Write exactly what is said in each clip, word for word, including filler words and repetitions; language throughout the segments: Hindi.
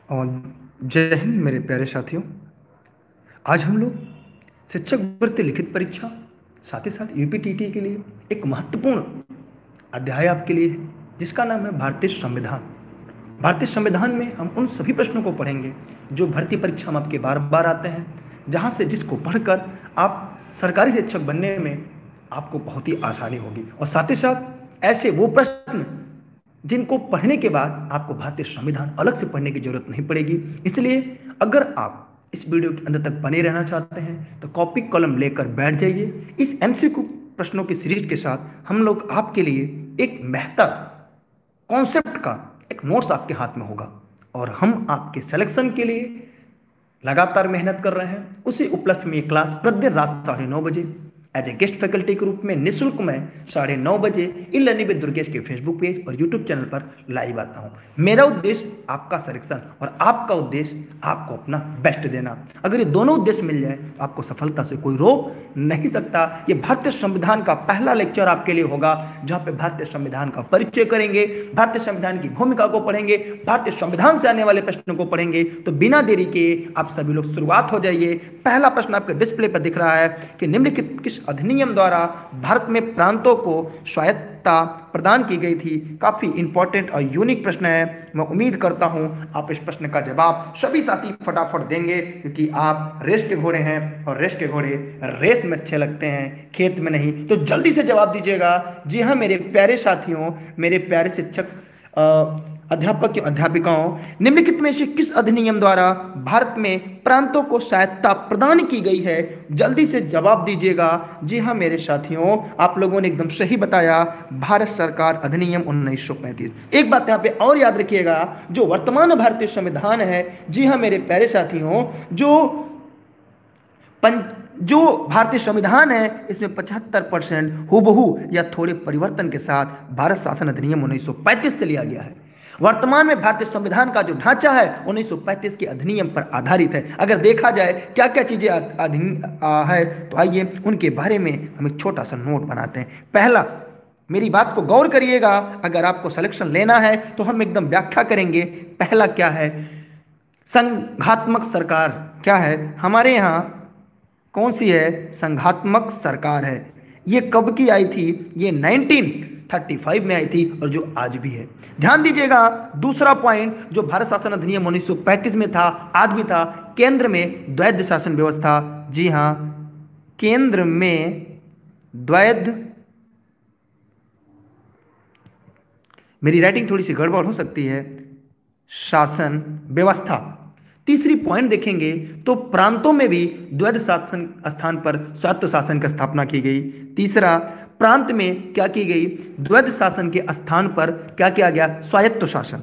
और जय हिंद मेरे प्यारे साथियों। आज हम लोग शिक्षक भर्ती लिखित परीक्षा साथ ही साथ यूपीटीटी के लिए एक महत्वपूर्ण अध्याय आपके लिए है, जिसका नाम है भारतीय संविधान। भारतीय संविधान में हम उन सभी प्रश्नों को पढ़ेंगे जो भर्ती परीक्षा में आपके बार बार आते हैं, जहाँ से जिसको पढ़कर आप सरकारी शिक्षक बनने में आपको बहुत ही आसानी होगी। और साथ ही साथ ऐसे वो प्रश्न जिनको पढ़ने के बाद आपको भारतीय संविधान अलग से पढ़ने की जरूरत नहीं पड़ेगी। इसलिए अगर आप इस वीडियो के अंत तक बने रहना चाहते हैं तो कॉपी कलम लेकर बैठ जाइए। इस एमसीक्यू प्रश्नों की सीरीज के साथ हम लोग आपके लिए एक बेहतर कॉन्सेप्ट का एक नोट्स आपके हाथ में होगा और हम आपके सिलेक्शन के लिए लगातार मेहनत कर रहे हैं। उसी उपलक्ष्य में ये क्लास प्रतिदिन रात साढ़े नौ बजे एज ए गेस्ट फैकल्टी के रूप में निःशुल्क मैं साढ़े नौ बजे इन लर्निंग विद दुर्गेश के फेसबुक पेज और यूट्यूब चैनल पर लाइव आता हूं। मेरा उद्देश्य आपका सिलेक्शन और आपका उद्देश्य आपको अपना बेस्ट देना। अगर ये दोनों उद्देश्य मिल जाए तो आपको सफलता से कोई रोक नहीं सकता। ये भारतीय संविधान का पहला लेक्चर आपके लिए होगा, जहां पे भारतीय संविधान का परिचय करेंगे, भारतीय संविधान की भूमिका को पढ़ेंगे, भारतीय संविधान से आने वाले प्रश्नों को पढ़ेंगे। तो बिना देरी के आप सभी लोग शुरुआत हो जाइए। पहला प्रश्न आपके डिस्प्ले पर दिख रहा है कि निम्नलिखित किस अधिनियम द्वारा भारत में प्रांतों को स्वायत्तता प्रदान की गई थी। काफी इंपॉर्टेंट और यूनिक प्रश्न है। मैं उम्मीद करता हूं आप इस प्रश्न का जवाब सभी साथी फटाफट देंगे, क्योंकि आप रेस के घोड़े हैं और रेस के घोड़े रेस में अच्छे लगते हैं, खेत में नहीं। तो जल्दी से जवाब दीजिएगा। जी हाँ मेरे प्यारे साथियों, मेरे प्यारे शिक्षक अध्यापक की अध्यापिकाओं, निम्नलिखित में से किस अधिनियम द्वारा भारत में प्रांतों को स्वायत्तता प्रदान की गई है? जल्दी से जवाब दीजिएगा। जी हाँ मेरे साथियों, आप लोगों ने एकदम सही बताया, भारत सरकार अधिनियम उन्नीस सौ पैंतीस। एक बात यहाँ पे और याद रखिएगा, जो वर्तमान भारतीय संविधान है, जी हाँ मेरे प्यारे साथियों, जो पंच जो भारतीय संविधान है इसमें पचहत्तर परसेंट हुबहू या थोड़े परिवर्तन के साथ भारत शासन अधिनियम उन्नीस सौ पैंतीस से लिया गया है। वर्तमान में भारतीय संविधान का जो ढांचा है उन्नीस सौ पैंतीस के अधिनियम पर आधारित है। अगर देखा जाए क्या क्या चीजें है तो आइए उनके बारे में हम एक छोटा सा नोट बनाते हैं। पहला, मेरी बात को गौर करिएगा, अगर आपको सिलेक्शन लेना है तो हम एकदम व्याख्या करेंगे। पहला क्या है? संघात्मक सरकार क्या है? हमारे यहाँ कौन सी है? संघात्मक सरकार है। ये कब की आई थी? ये उन्नीस सौ पैंतीस में आई थी और जो आज भी है। ध्यान दीजिएगा। दूसरा पॉइंट, जो भारत शासन अधिनियम उन्नीस सौ पैंतीस में था, आज भी था, केंद्र में द्वैध शासन व्यवस्था। जी हां, केंद्र में द्वैध, मेरी राइटिंग थोड़ी सी गड़बड़ हो सकती है, शासन व्यवस्था। तीसरी पॉइंट देखेंगे तो प्रांतों में भी द्वैध शासन स्थान पर स्वायत्त शासन की स्थापना की गई। तीसरा, प्रांत में क्या की गई? द्वैध शासन के स्थान पर क्या किया गया? स्वायत्त शासन।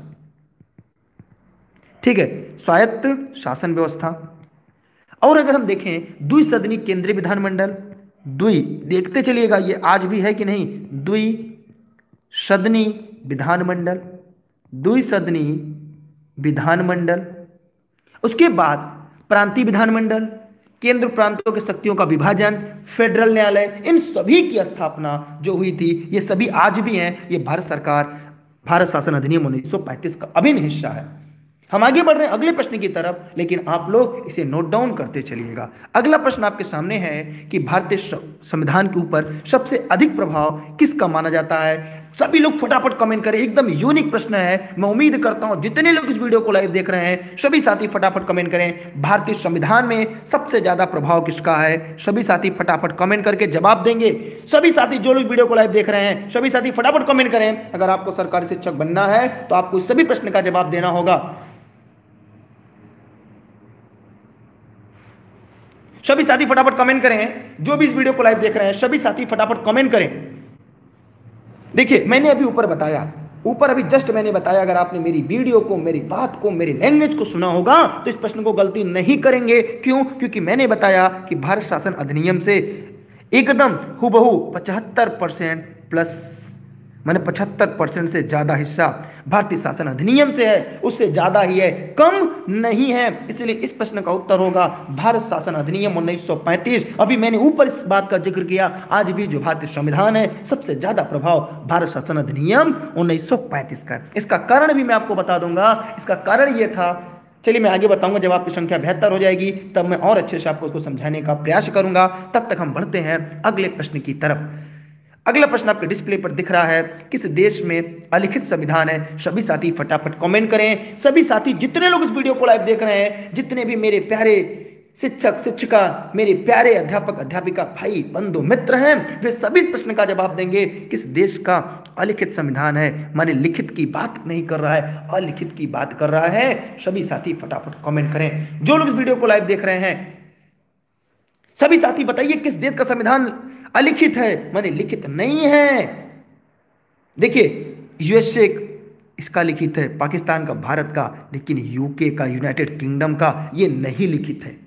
ठीक है, स्वायत्त शासन व्यवस्था। और अगर हम देखें द्विसदनी केंद्रीय विधानमंडल, द्वि देखते चलिएगा ये आज भी है कि नहीं, द्विसदनी विधानमंडल, द्विसदनी विधानमंडल। उसके बाद प्रांतीय विधानमंडल, केंद्र प्रांतों के शक्तियों का विभाजन, फेडरल न्यायालय, इन सभी की स्थापना जो हुई थी ये सभी आज भी हैं। ये भारत सरकार, भारत शासन अधिनियम उन्नीस सौ पैंतीस का अभिन्न हिस्सा है। हम आगे बढ़ रहे हैं अगले प्रश्न की तरफ, लेकिन आप लोग इसे नोट डाउन करते चलिएगा। अगला प्रश्न आपके सामने है कि भारतीय संविधान के ऊपर सबसे अधिक प्रभाव किसका माना जाता है? सभी लोग फटाफट कमेंट करें, एकदम यूनिक प्रश्न है। मैं उम्मीद करता हूं जितने लोग इस वीडियो को लाइव देख रहे हैं सभी साथी फटाफट कमेंट करें, भारतीय संविधान में सबसे ज्यादा प्रभाव किसका है? सभी साथी फटाफट कमेंट करके जवाब देंगे। सभी साथी जो लोग वीडियो को लाइव देख रहे हैं सभी साथी फटाफट कमेंट करें। अगर आपको सरकारी शिक्षक बनना है तो आपको सभी प्रश्न का जवाब देना होगा। सभी साथी फटाफट कमेंट करें, जो भी इस वीडियो को लाइव देख रहे हैं सभी साथी फटाफट कमेंट करें। देखिए मैंने अभी ऊपर बताया, ऊपर अभी जस्ट मैंने बताया, अगर आपने मेरी वीडियो को, मेरी बात को, मेरी लैंग्वेज को सुना होगा तो इस प्रश्न को गलती नहीं करेंगे। क्यों? क्योंकि मैंने बताया कि भारत शासन अधिनियम से एकदम हुबहू पचहत्तर परसेंट प्लस मैंने पचहत्तर परसेंट से ज्यादा हिस्सा भारतीय शासन अधिनियम से है, उससे ज्यादा ही है, कम नहीं है। इसलिए इस प्रश्न का उत्तर होगा भारत शासन अधिनियम उन्नीस सौ पैंतीस। अभी मैंने ऊपर इस बात का जिक्र किया, आज भी जो भारतीय संविधान है सबसे ज्यादा प्रभाव भारत शासन अधिनियम उन्नीस सौ पैंतीस का है। इसका कारण भी मैं आपको बता दूंगा। इसका कारण यह था चलिए मैं आगे बताऊंगा, जब आपकी संख्या बेहतर हो जाएगी तब मैं और अच्छे से आपको उसको समझाने का प्रयास करूंगा। तब तक हम बढ़ते हैं अगले प्रश्न की तरफ। अगला प्रश्न आपके डिस्प्ले पर दिख रहा है, किस देश में अलिखित संविधान है? सभी साथी फटाफट कमेंट करें। सभी साथी जितने लोग इस वीडियो को लाइव देख रहे हैं, जितने भी मेरे प्यारे शिक्षक शिक्षिका, मेरे प्यारे अध्यापक अध्यापिका भाई बंधु मित्र हैं, वे सभी इस प्रश्न का जवाब देंगे, किस देश का अलिखित संविधान है? माने लिखित की बात नहीं कर रहा है, अलिखित की बात कर रहा है। सभी साथी फटाफट कमेंट करें। जो लोग इस वीडियो को लाइव देख रहे हैं, सभी साथी बताइए किस देश का संविधान अलिखित है, माने लिखित नहीं है। देखिए यूएसए इसका लिखित है, पाकिस्तान का, भारत का, लेकिन यूके का, यूनाइटेड किंगडम का ये नहीं लिखित है।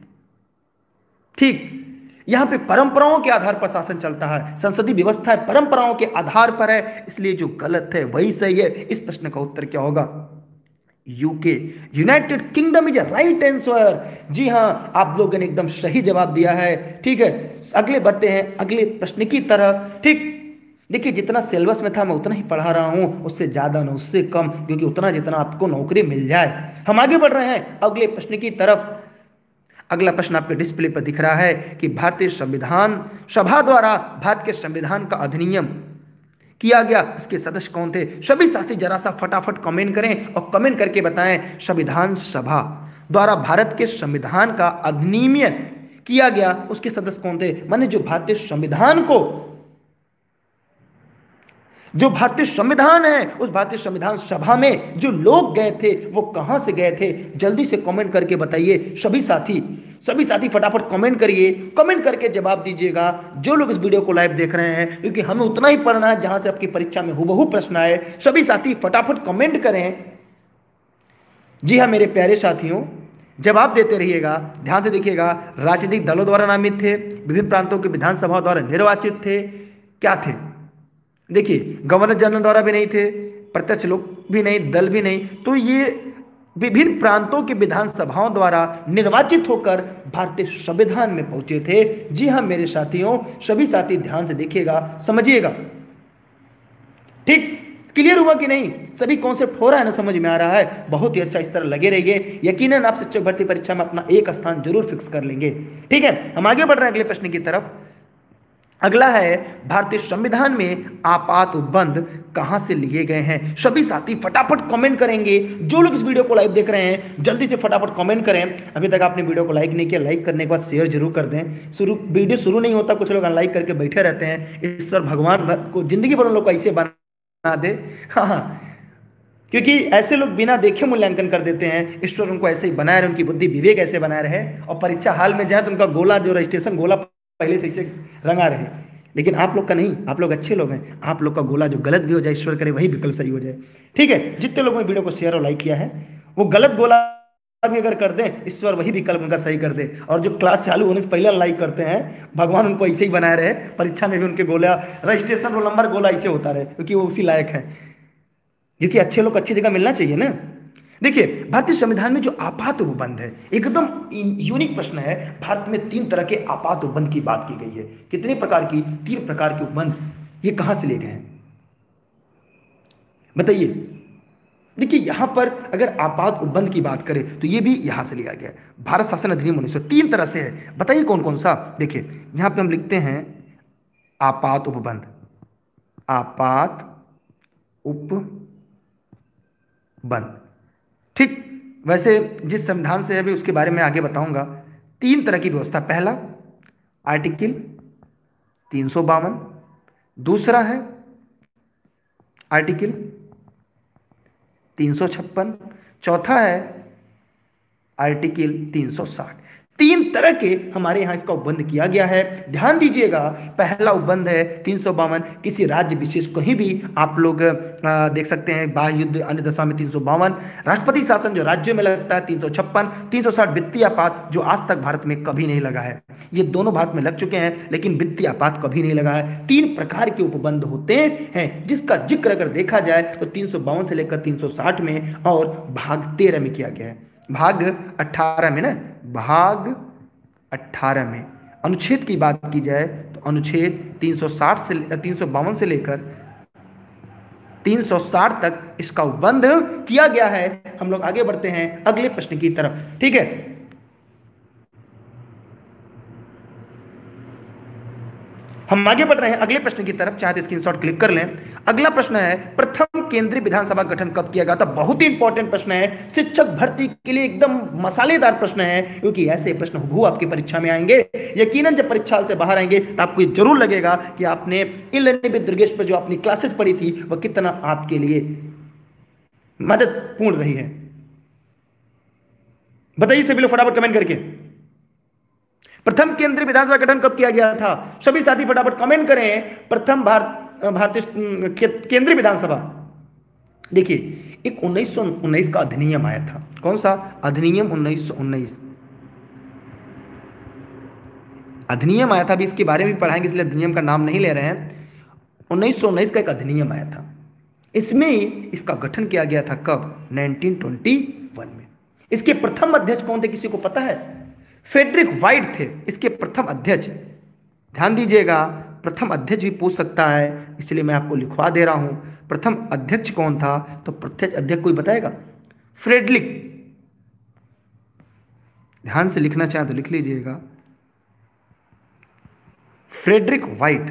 ठीक, यहां पे परंपराओं के आधार पर शासन चलता है, संसदीय व्यवस्था है परंपराओं के आधार पर है, इसलिए जो गलत है वही सही है। इस प्रश्न का उत्तर क्या होगा? UK, United Kingdom is right answer. जी हां, आप लोगों ने एकदम सही जवाब दिया है। ठीक है, अगले बढ़ते हैं अगले प्रश्न की तरफ। ठीक, देखिए जितना सिलेबस में था मैं उतना ही पढ़ा रहा हूं, उससे ज्यादा ना उससे कम, क्योंकि उतना जितना आपको नौकरी मिल जाए। हम आगे बढ़ रहे हैं अगले प्रश्न की तरफ। अगला प्रश्न आपके डिस्प्ले पर दिख रहा है कि भारतीय संविधान सभा द्वारा भारत के संविधान का अधिनियम किया गया, इसके सदस्य कौन थे? सभी साथी जरा सा फटाफट कमेंट करें और कमेंट करके बताएं संविधान सभा द्वारा भारत के संविधान का अधिनियम किया गया, उसके सदस्य कौन थे? माने जो भारतीय संविधान को, जो भारतीय संविधान है उस भारतीय संविधान सभा में जो लोग गए थे वो कहां से गए थे? जल्दी से कमेंट करके बताइए सभी साथी। सभी साथी फटाफट कमेंट करिए, कमेंट करके जवाब दीजिएगा जो लोग इस वीडियो को लाइव देख रहे हैं, क्योंकि हमें उतना ही पढ़ना है जहां से आपकी परीक्षा में हुबहू प्रश्न आए। सभी साथी फटाफट कमेंट करें। जी हाँ मेरे प्यारे साथियों, जवाब देते रहिएगा, ध्यान से देखिएगा। राजनीतिक दलों द्वारा नामित थे, विभिन्न प्रांतों की विधानसभा द्वारा निर्वाचित थे, क्या थे? देखिए गवर्नर जनरल द्वारा भी नहीं थे, प्रत्यक्ष लोग भी नहीं, दल भी नहीं, तो ये विभिन्न प्रांतों की विधानसभाओं द्वारा निर्वाचित होकर भारतीय संविधान में पहुंचे थे। जी हां मेरे साथियों, सभी साथी ध्यान से देखिएगा, समझिएगा। ठीक, क्लियर हुआ कि नहीं? सभी कॉन्सेप्ट हो रहा है ना, समझ में आ रहा है? बहुत ही अच्छा, इस तरह लगे रहिए, यकीनन आप शिक्षक भर्ती परीक्षा में अपना एक स्थान जरूर फिक्स कर लेंगे। ठीक है, हम आगे बढ़ रहे हैं अगले प्रश्न की तरफ। अगला है भारतीय संविधान में आपात उपबंध कहां से लिए गए हैं? सभी साथी फटाफट कमेंट करेंगे। जो लोग इस वीडियो को लाइव देख रहे हैं जल्दी से फटाफट कमेंट करें। अभी तक आपने वीडियो को लाइक नहीं किया, लाइक करने के बाद शेयर जरूर कर दें। शुरू वीडियो शुरू नहीं होता, कुछ लोग अनलाइक करके बैठे रहते हैं। ईश्वर भगवान को जिंदगी भर उन लोग को ऐसे बना दे। हाँ हाँ, क्योंकि ऐसे लोग बिना देखे मूल्यांकन कर देते हैं। ईश्वर उनको ऐसे ही बनाए रहे, उनकी बुद्धि विवेक ऐसे बनाए रहे, और परीक्षा हाल में जाए तो उनका गोला, जो रजिस्ट्रेशन गोला पहले से इसे रंगा रहे। लेकिन आप लोग का नहीं, आप लोग अच्छे लोग हैं, आप लोग का गोला जो गलत भी हो जाए, ईश्वर करे वही विकल्प सही हो जाए। ठीक है, जितने लोगों ने वीडियो को शेयर और लाइक किया है वो गलत गोला भी अगर कर दें, ईश्वर वही विकल्प उनका सही कर दे। और जो क्लास चालू होने से पहले लाइक करते हैं, भगवान उनको ऐसे ही बनाए रहे, परीक्षा में भी उनके गोला, रजिस्ट्रेशन रोल नंबर गोला ऐसे होता रहे, क्योंकि वो उसी लायक है। क्योंकि अच्छे लोग अच्छी जगह मिलना चाहिए ना। देखिए भारतीय संविधान में जो आपात उपबंध है, एकदम यूनिक प्रश्न है। भारत में तीन तरह के आपात उपबंध की बात की गई है। कितने प्रकार की? तीन प्रकार के उपबंध। ये कहां से लिए गए हैं बताइए? देखिए यहां पर अगर आपात उपबंध की बात करें तो ये भी यहां से लिया गया है। भारत शासन अधिनियम उन्नीस सौ तीन तरह से है। बताइए कौन कौन सा? देखिए यहां पे हम लिखते हैं आपात उपबंध, आपात उपबंध। ठीक, वैसे जिस संविधान से है अभी उसके बारे में आगे बताऊंगा। तीन तरह की व्यवस्था। पहला आर्टिकल तीन सौ बावन, दूसरा है आर्टिकल तीन सौ छप्पन, चौथा है आर्टिकल तीन सौ साठ। तीन तरह के हमारे यहां इसका उपबंध किया गया है। ध्यान दीजिएगा, पहला उपबंध है तीन सौ बावन, किसी राज्य विशेष कहीं भी आप लोग आ, देख सकते हैं। बाह्य युद्ध अन्य दशा में तीन सौ बावन, राष्ट्रपति शासन जो राज्यों में लगता है तीन सौ छप्पन, तीन सौ साठ वित्तीय आपात जो आज तक भारत में कभी नहीं लगा है। ये दोनों भारत में लग चुके हैं, लेकिन वित्तीय आपात कभी नहीं लगा है। तीन प्रकार के उपबंध होते हैं, जिसका जिक्र अगर देखा जाए तो तीन सौ बावन से लेकर तीन सौ साठ में और भाग तेरह में किया गया है। भाग अठारह में ना, भाग अठारह में अनुच्छेद की बात की जाए तो अनुच्छेद तीन सौ साठ से तीन सौ बावन से लेकर तीन सौ साठ तक इसका उपबंध किया गया है। हम लोग आगे बढ़ते हैं अगले प्रश्न की तरफ। ठीक है, हम आगे बढ़ रहे हैं अगले प्रश्न की तरफ, चाहे तो स्क्रीनशॉट क्लिक कर लें। अगला प्रश्न है, प्रथम केंद्रीय विधानसभा गठन कब किया गया था? बहुत ही इंपॉर्टेंट प्रश्न है, शिक्षक भर्ती के लिए एकदम मसालेदार प्रश्न है, क्योंकि ऐसे प्रश्न हूबहू आपकी परीक्षा में आएंगे। यकीनन जब परीक्षा से बाहर आएंगे तो आपको ये जरूर लगेगा कि आपने इन लर्निंग विद दुर्गेश पर जो अपनी क्लासेस पढ़ी थी वह कितना आपके लिए मददपूर्ण रही है। बताइए सभी लोग फटाफट कमेंट करके, प्रथम केंद्रीय विधानसभा गठन कब किया गया था? सभी साथी फटाफट कमेंट करें। प्रथम भारत भारतीय केंद्रीय विधानसभा, देखिए एक उन्नीस सौ उन्नीस का अधिनियम आया था। कौन सा अधिनियम? उन्नीस सौ उन्नीस अधिनियम आया था। अभी इसके बारे में भी पढ़ाएंगे, इसलिए अधिनियम का नाम नहीं ले रहे हैं। उन्नीस सौ उन्नीस का एक अधिनियम आया था, इसमें इसका गठन किया गया था। कब? उन्नीस सौ इक्कीस में। इसके प्रथम अध्यक्ष कौन थे, किसी को पता है? फ्रेडरिक वाइट थे इसके प्रथम अध्यक्ष। ध्यान दीजिएगा, प्रथम अध्यक्ष भी पूछ सकता है, इसलिए मैं आपको लिखवा दे रहा हूं। प्रथम अध्यक्ष कौन था? तो प्रथम अध्यक्ष कोई बताएगा? फ्रेडरिक, ध्यान से लिखना चाहें तो लिख लीजिएगा, फ्रेडरिक वाइट।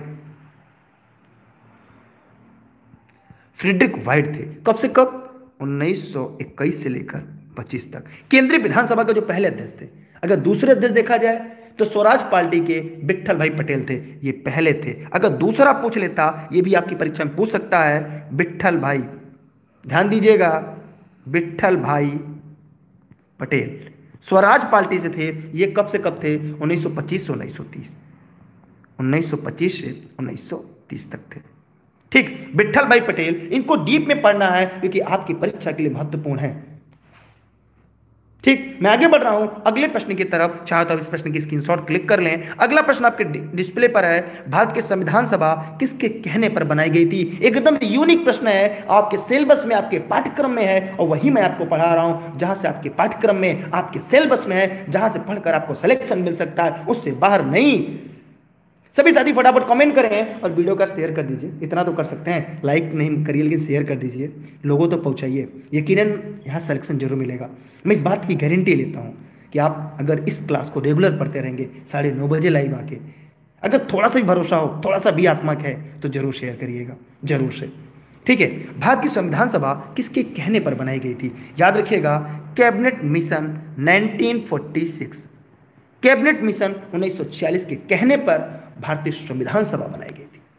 फ्रेडरिक वाइट थे। कब से कब? उन्नीस सौ इक्कीस से लेकर पच्चीस तक केंद्रीय विधानसभा के जो पहले अध्यक्ष थे। अगर दूसरे अध्यक्ष देखा जाए तो स्वराज पार्टी के विट्ठल भाई पटेल थे, ये पहले थे। अगर दूसरा पूछ लेता, ये भी आपकी परीक्षा में पूछ सकता है, विट्ठल भाई, ध्यान दीजिएगा, विट्ठल भाई पटेल स्वराज पार्टी से थे। ये कब से कब थे? उन्नीस सौ पच्चीस से उन्नीस सौ तीस, उन्नीस सौ पच्चीस से उन्नीस सौ तीस तक थे। ठीक, विट्ठल भाई पटेल, इनको डीप में पढ़ना है क्योंकि आपकी परीक्षा के लिए महत्वपूर्ण है। ठीक, मैं आगे बढ़ रहा हूं अगले प्रश्न की तरफ, चाहे तो आप इस प्रश्न की स्क्रीनशॉट क्लिक कर लें। अगला प्रश्न आपके डिस्प्ले पर है, भारत की संविधान सभा किसके कहने पर बनाई गई थी? एकदम यूनिक प्रश्न है, आपके सिलेबस में, आपके पाठ्यक्रम में है, और वही मैं आपको पढ़ा रहा हूं जहां से आपके पाठ्यक्रम में, आपके सिलेबस में है, जहां से पढ़कर आपको सिलेक्शन मिल सकता है, उससे बाहर नहीं। सभी साथी फटाफट कमेंट करें और वीडियो का शेयर कर दीजिए। इतना तो कर सकते हैं, लाइक नहीं करिए लेकिन शेयर कर दीजिए, लोगों तो पहुंचाइए। यकीनन यहाँ सिलेक्शन जरूर मिलेगा। मैं इस बात की गारंटी लेता हूँ कि आप अगर इस क्लास को रेगुलर पढ़ते रहेंगे, साढ़े नौ बजे लाइव आके, अगर थोड़ा सा भी भरोसा हो, थोड़ा सा भी आत्मक है, तो जरूर शेयर करिएगा, जरूर से। ठीक है, भारत की संविधान सभा किसके कहने पर बनाई गई थी? याद रखिएगा, कैबिनेट मिशन उन्नीस सौ छियालीस, कैबिनेट मिशन उन्नीस सौ छियालीस के कहने पर भारतीय संविधान सभा बनाई गई थी।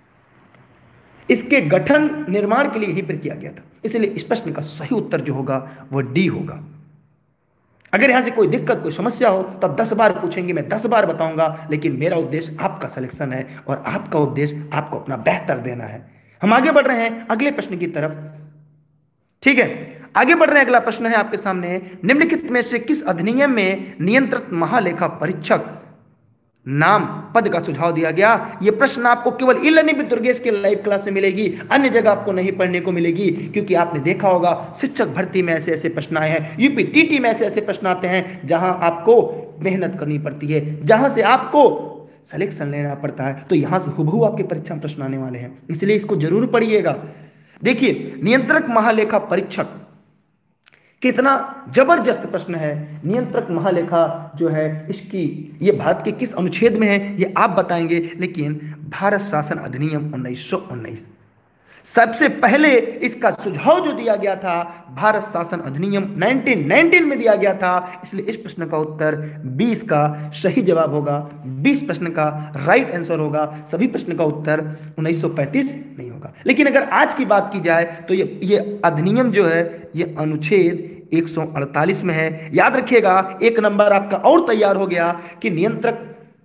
इसके गठन निर्माण के लिए यहीं पर किया गया था, इसलिए इस प्रश्न का सही उत्तर जो होगा वह डी होगा। अगर यहां से कोई दिक्कत, कोई समस्या हो तब दस बार पूछेंगे, मैं दस बार बताऊंगा, लेकिन मेरा उद्देश्य आपका सिलेक्शन है और आपका उद्देश्य आपको अपना बेहतर देना है। हम आगे बढ़ रहे हैं अगले प्रश्न की तरफ। ठीक है, आगे बढ़ रहे हैं, अगला प्रश्न है आपके सामने, निम्नलिखित में से किस अधिनियम में नियंत्रक महालेखा परीक्षक नाम पद का सुझाव दिया गया? यह प्रश्न आपको केवल ई लर्निंग विद दुर्गेश के लाइव क्लास में मिलेगी, अन्य जगह आपको नहीं पढ़ने को मिलेगी, क्योंकि आपने देखा होगा शिक्षक भर्ती में ऐसे ऐसे प्रश्न आए हैं, यूपी टीटी में ऐसे ऐसे प्रश्न आते हैं जहां आपको मेहनत करनी पड़ती है, जहां से आपको सिलेक्शन लेना पड़ता है। तो यहां से हुबहू आपके परीक्षा में प्रश्न आने वाले हैं, इसलिए इसको जरूर पढ़िएगा। देखिए, नियंत्रक महालेखा परीक्षक कितना जबरदस्त प्रश्न है। नियंत्रक महालेखा जो है, इसकी ये भारत के किस अनुच्छेद में है ये आप बताएंगे, लेकिन भारत शासन अधिनियम उन्नीस सौ उन्नीस, सबसे पहले इसका सुझाव जो दिया गया था भारत शासन अधिनियम उन्नीस सौ उन्नीस में दिया गया था, इसलिए इस प्रश्न का उत्तर बीस का सही जवाब होगा। बीस प्रश्न का राइट आंसर होगा, सभी प्रश्न का उत्तर उन्नीस सौ पैंतीस नहीं होगा। लेकिन अगर आज की बात की जाए तो ये ये अधिनियम जो है ये अनुच्छेद एक सौ अड़तालीस में है। याद रखिएगा, एक नंबर आपका और तैयार हो गया कि नियंत्रक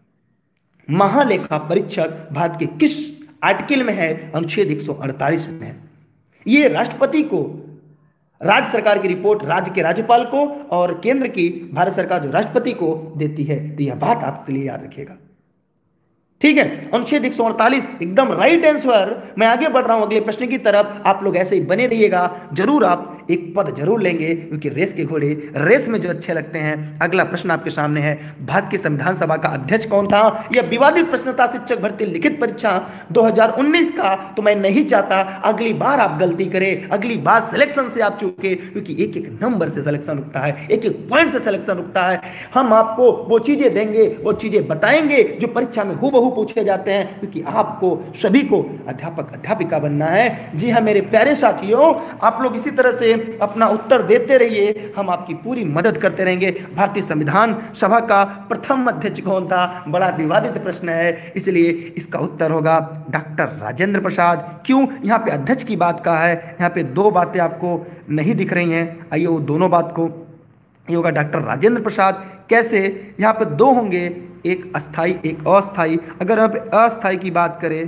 महालेखा परीक्षक भारत के किस आर्टिकल में है? अनुच्छेद एक सौ अड़तालीस में है। ये राष्ट्रपति को, राज्य सरकार की रिपोर्ट राज्य के राज्यपाल को और केंद्र की भारत सरकार जो राष्ट्रपति को देती है। तो यह बात आपके लिए याद रखिएगा। ठीक है, अनुच्छेद एक सौ अड़तालीस एकदम राइट आंसर। मैं आगे बढ़ रहा हूं अगले प्रश्न की तरफ, आप लोग ऐसे ही बने रहिएगा, जरूर आप एक पद जरूर लेंगे, क्योंकि रेस के घोड़े रेस में जो अच्छे लगते हैं। अगला प्रश्न आपके सामने है, भारत की संविधान सभा का अध्यक्ष कौन था? यह विवादित प्रश्न था शिक्षक भर्ती लिखित परीक्षा दो हज़ार उन्नीस का। तो मैं नहीं चाहता अगली बार आप गलती करें, अगली बार सिलेक्शन से आप चूके, क्योंकि एक एक नंबर से सिलेक्शन रुकता है, एक एक पॉइंट से सिलेक्शन रुकता है। हम आपको वो चीजें देंगे, वो चीजें बताएंगे जो परीक्षा में हूबहू पूछे जाते हैं, क्योंकि आपको सभी को अध्यापक अध्यापिका बनना है। जी हाँ मेरे प्यारे साथियों, आप लोग इसी तरह से अपना उत्तर देते रहिए, हम आपकी पूरी मदद करते रहेंगे। भारतीय संविधान सभा का प्रथम अध्यक्ष कौन था? बड़ा विवादित प्रश्न है, इसलिए इसका उत्तर होगा डॉक्टर राजेंद्र प्रसाद। क्यों यहाँ पे अध्यक्ष की बात कहा है? यहाँ पे दो बातें आपको नहीं दिख रही हैं, आइए वो दोनों बात को, ये होगा डॉक्टर राजेंद्र प्रसाद। कैसे? यहाँ पे दो होंगे, एक अस्थाई एक अस्थाई। अगर यहाँ पे अस्थाई की बात करें,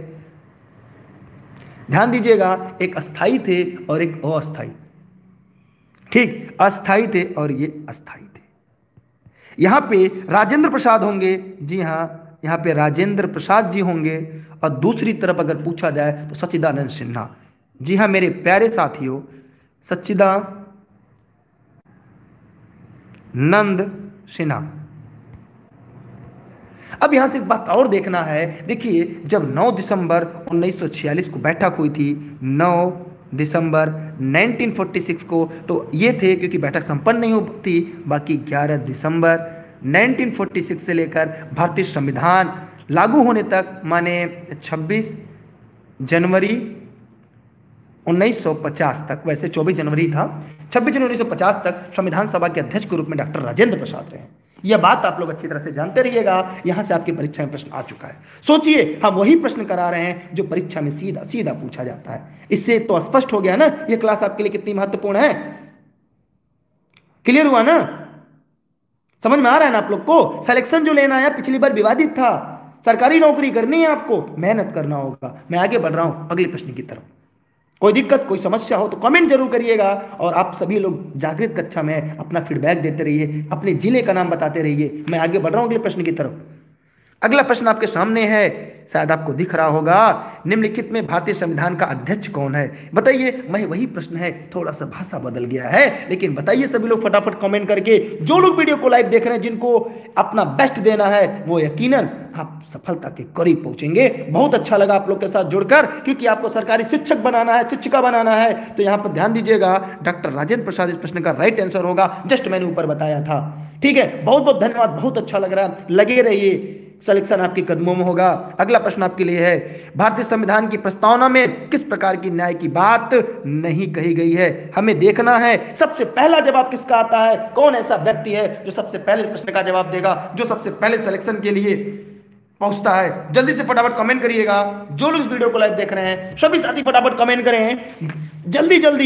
ध्यान दीजिएगा, एक अस्थाई थे और एक अस्थाई, ठीक, अस्थाई थे और ये अस्थाई थे। यहां पे राजेंद्र प्रसाद होंगे, जी हां यहां पे राजेंद्र प्रसाद जी होंगे, और दूसरी तरफ अगर पूछा जाए तो सच्चिदानंद सिन्हा। जी हां मेरे प्यारे साथियों, सच्चिदानंद सिन्हा। अब यहां से एक बात और देखना है, देखिए जब नौ दिसंबर उन्नीस सौ छियालीस को बैठक हुई थी, नौ दिसंबर उन्नीस सौ छियालीस को, तो ये थे क्योंकि बैठक संपन्न नहीं होती, बाकी ग्यारह दिसंबर उन्नीस सौ छियालीस से लेकर भारतीय संविधान लागू होने तक, माने छब्बीस जनवरी उन्नीस सौ पचास तक, वैसे चौबीस जनवरी था, छब्बीस जनवरी उन्नीस सौ पचास तक संविधान सभा के अध्यक्ष के रूप में डॉक्टर राजेंद्र प्रसाद रहे। यह बात आप लोग अच्छी तरह से जानते रहिएगा, यहां से आपकी परीक्षा में प्रश्न आ चुका है। सोचिए हम वही प्रश्न करा रहे हैं जो परीक्षा में सीधा सीधा पूछा जाता है। इससे तो स्पष्ट हो गया ना यह क्लास आपके लिए कितनी महत्वपूर्ण है। क्लियर हुआ ना? समझ में आ रहा है ना आप लोग को? सिलेक्शन जो लेना है पिछली बार विवादित था, सरकारी नौकरी करनी है, आपको मेहनत करना होगा। मैं आगे बढ़ रहा हूं अगले प्रश्न की तरफ। कोई दिक्कत कोई समस्या हो तो कमेंट जरूर करिएगा, और आप सभी लोग जागृत कक्षा में अपना फीडबैक देते रहिए, अपने जिले का नाम बताते रहिए। मैं आगे बढ़ रहा हूं अगले प्रश्न की तरफ। अगला प्रश्न आपके सामने है, शायद आपको दिख रहा होगा, निम्नलिखित में भारतीय संविधान का अध्यक्ष कौन है? बताइए। मैं वही प्रश्न है, थोड़ा सा भाषा बदल गया है, लेकिन बताइए सभी लोग फटाफट कमेंट करके। जो लोग वीडियो को लाइव देख रहे हैं, जिनको अपना बेस्ट देना है, वो यकीनन आप सफलता के करीब पहुंचेंगे। बहुत अच्छा लगा आप लोग के साथ जुड़कर, क्योंकि आपको सरकारी शिक्षक बनाना है, शिक्षिका बनाना है। तो यहां पर ध्यान दीजिएगा, डॉक्टर राजेंद्र प्रसाद इस प्रश्न का राइट आंसर होगा, जस्ट मैंने ऊपर बताया था। ठीक है, बहुत बहुत धन्यवाद, बहुत अच्छा लग रहा है, लगे रहिए, सिलेक्शन आपके कदमों में होगा। अगला प्रश्न आपके लिए है, भारतीय संविधान की प्रस्तावना में किस प्रकार की न्याय की बात नहीं कही गई है? हमें देखना है सबसे पहला जवाब किसका आता है, कौन ऐसा व्यक्ति है जो सबसे पहले प्रश्न का जवाब देगा, जो सबसे पहले सिलेक्शन के लिए पहुंचता है। जल्दी से फटाफट कमेंट करिएगा। जो लोग इस वीडियो को लाइव देख रहे हैं सभी साथी फटाफट कमेंट करें, जल्दी जल्दी।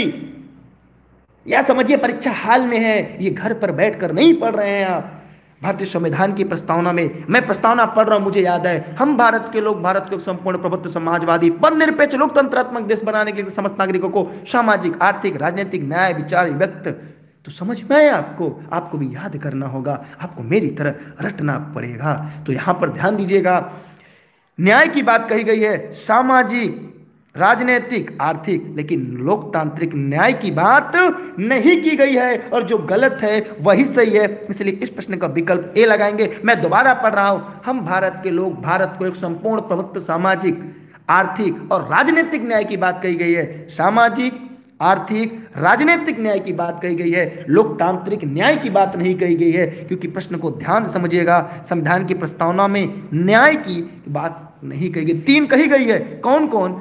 या समझिए परीक्षा हाल में है, ये घर पर बैठकर नहीं पढ़ रहे हैं आप। भारतीय संविधान की प्रस्तावना में, मैं प्रस्तावना पढ़ रहा हूं, मुझे याद है, हम भारत के लोग भारत को संपूर्ण प्रभुत्व समाजवादी बंद निरपेक्ष लोकतंत्रात्मक देश बनाने के लिए समस्त नागरिकों को सामाजिक आर्थिक राजनीतिक न्याय विचार व्यक्त। तो समझ में आया आपको? आपको भी याद करना होगा, आपको मेरी तरह रटना पड़ेगा। तो यहां पर ध्यान दीजिएगा, न्याय की बात कही गई है, सामाजिक राजनीतिक आर्थिक, लेकिन लोकतांत्रिक न्याय की बात नहीं की गई है, और जो गलत है वही सही है, इसलिए इस प्रश्न का विकल्प ए लगाएंगे। मैं दोबारा पढ़ रहा हूं, हम भारत के लोग भारत को एक संपूर्ण प्रभुत्व सामाजिक आर्थिक और राजनीतिक न्याय की बात कही गई है, सामाजिक आर्थिक राजनीतिक न्याय की बात कही गई है, लोकतांत्रिक न्याय की बात नहीं कही गई है। क्योंकि प्रश्न को ध्यान से समझिएगा, संविधान की प्रस्तावना में न्याय की बात नहीं कही गई, तीन कही गई है, कौन कौन?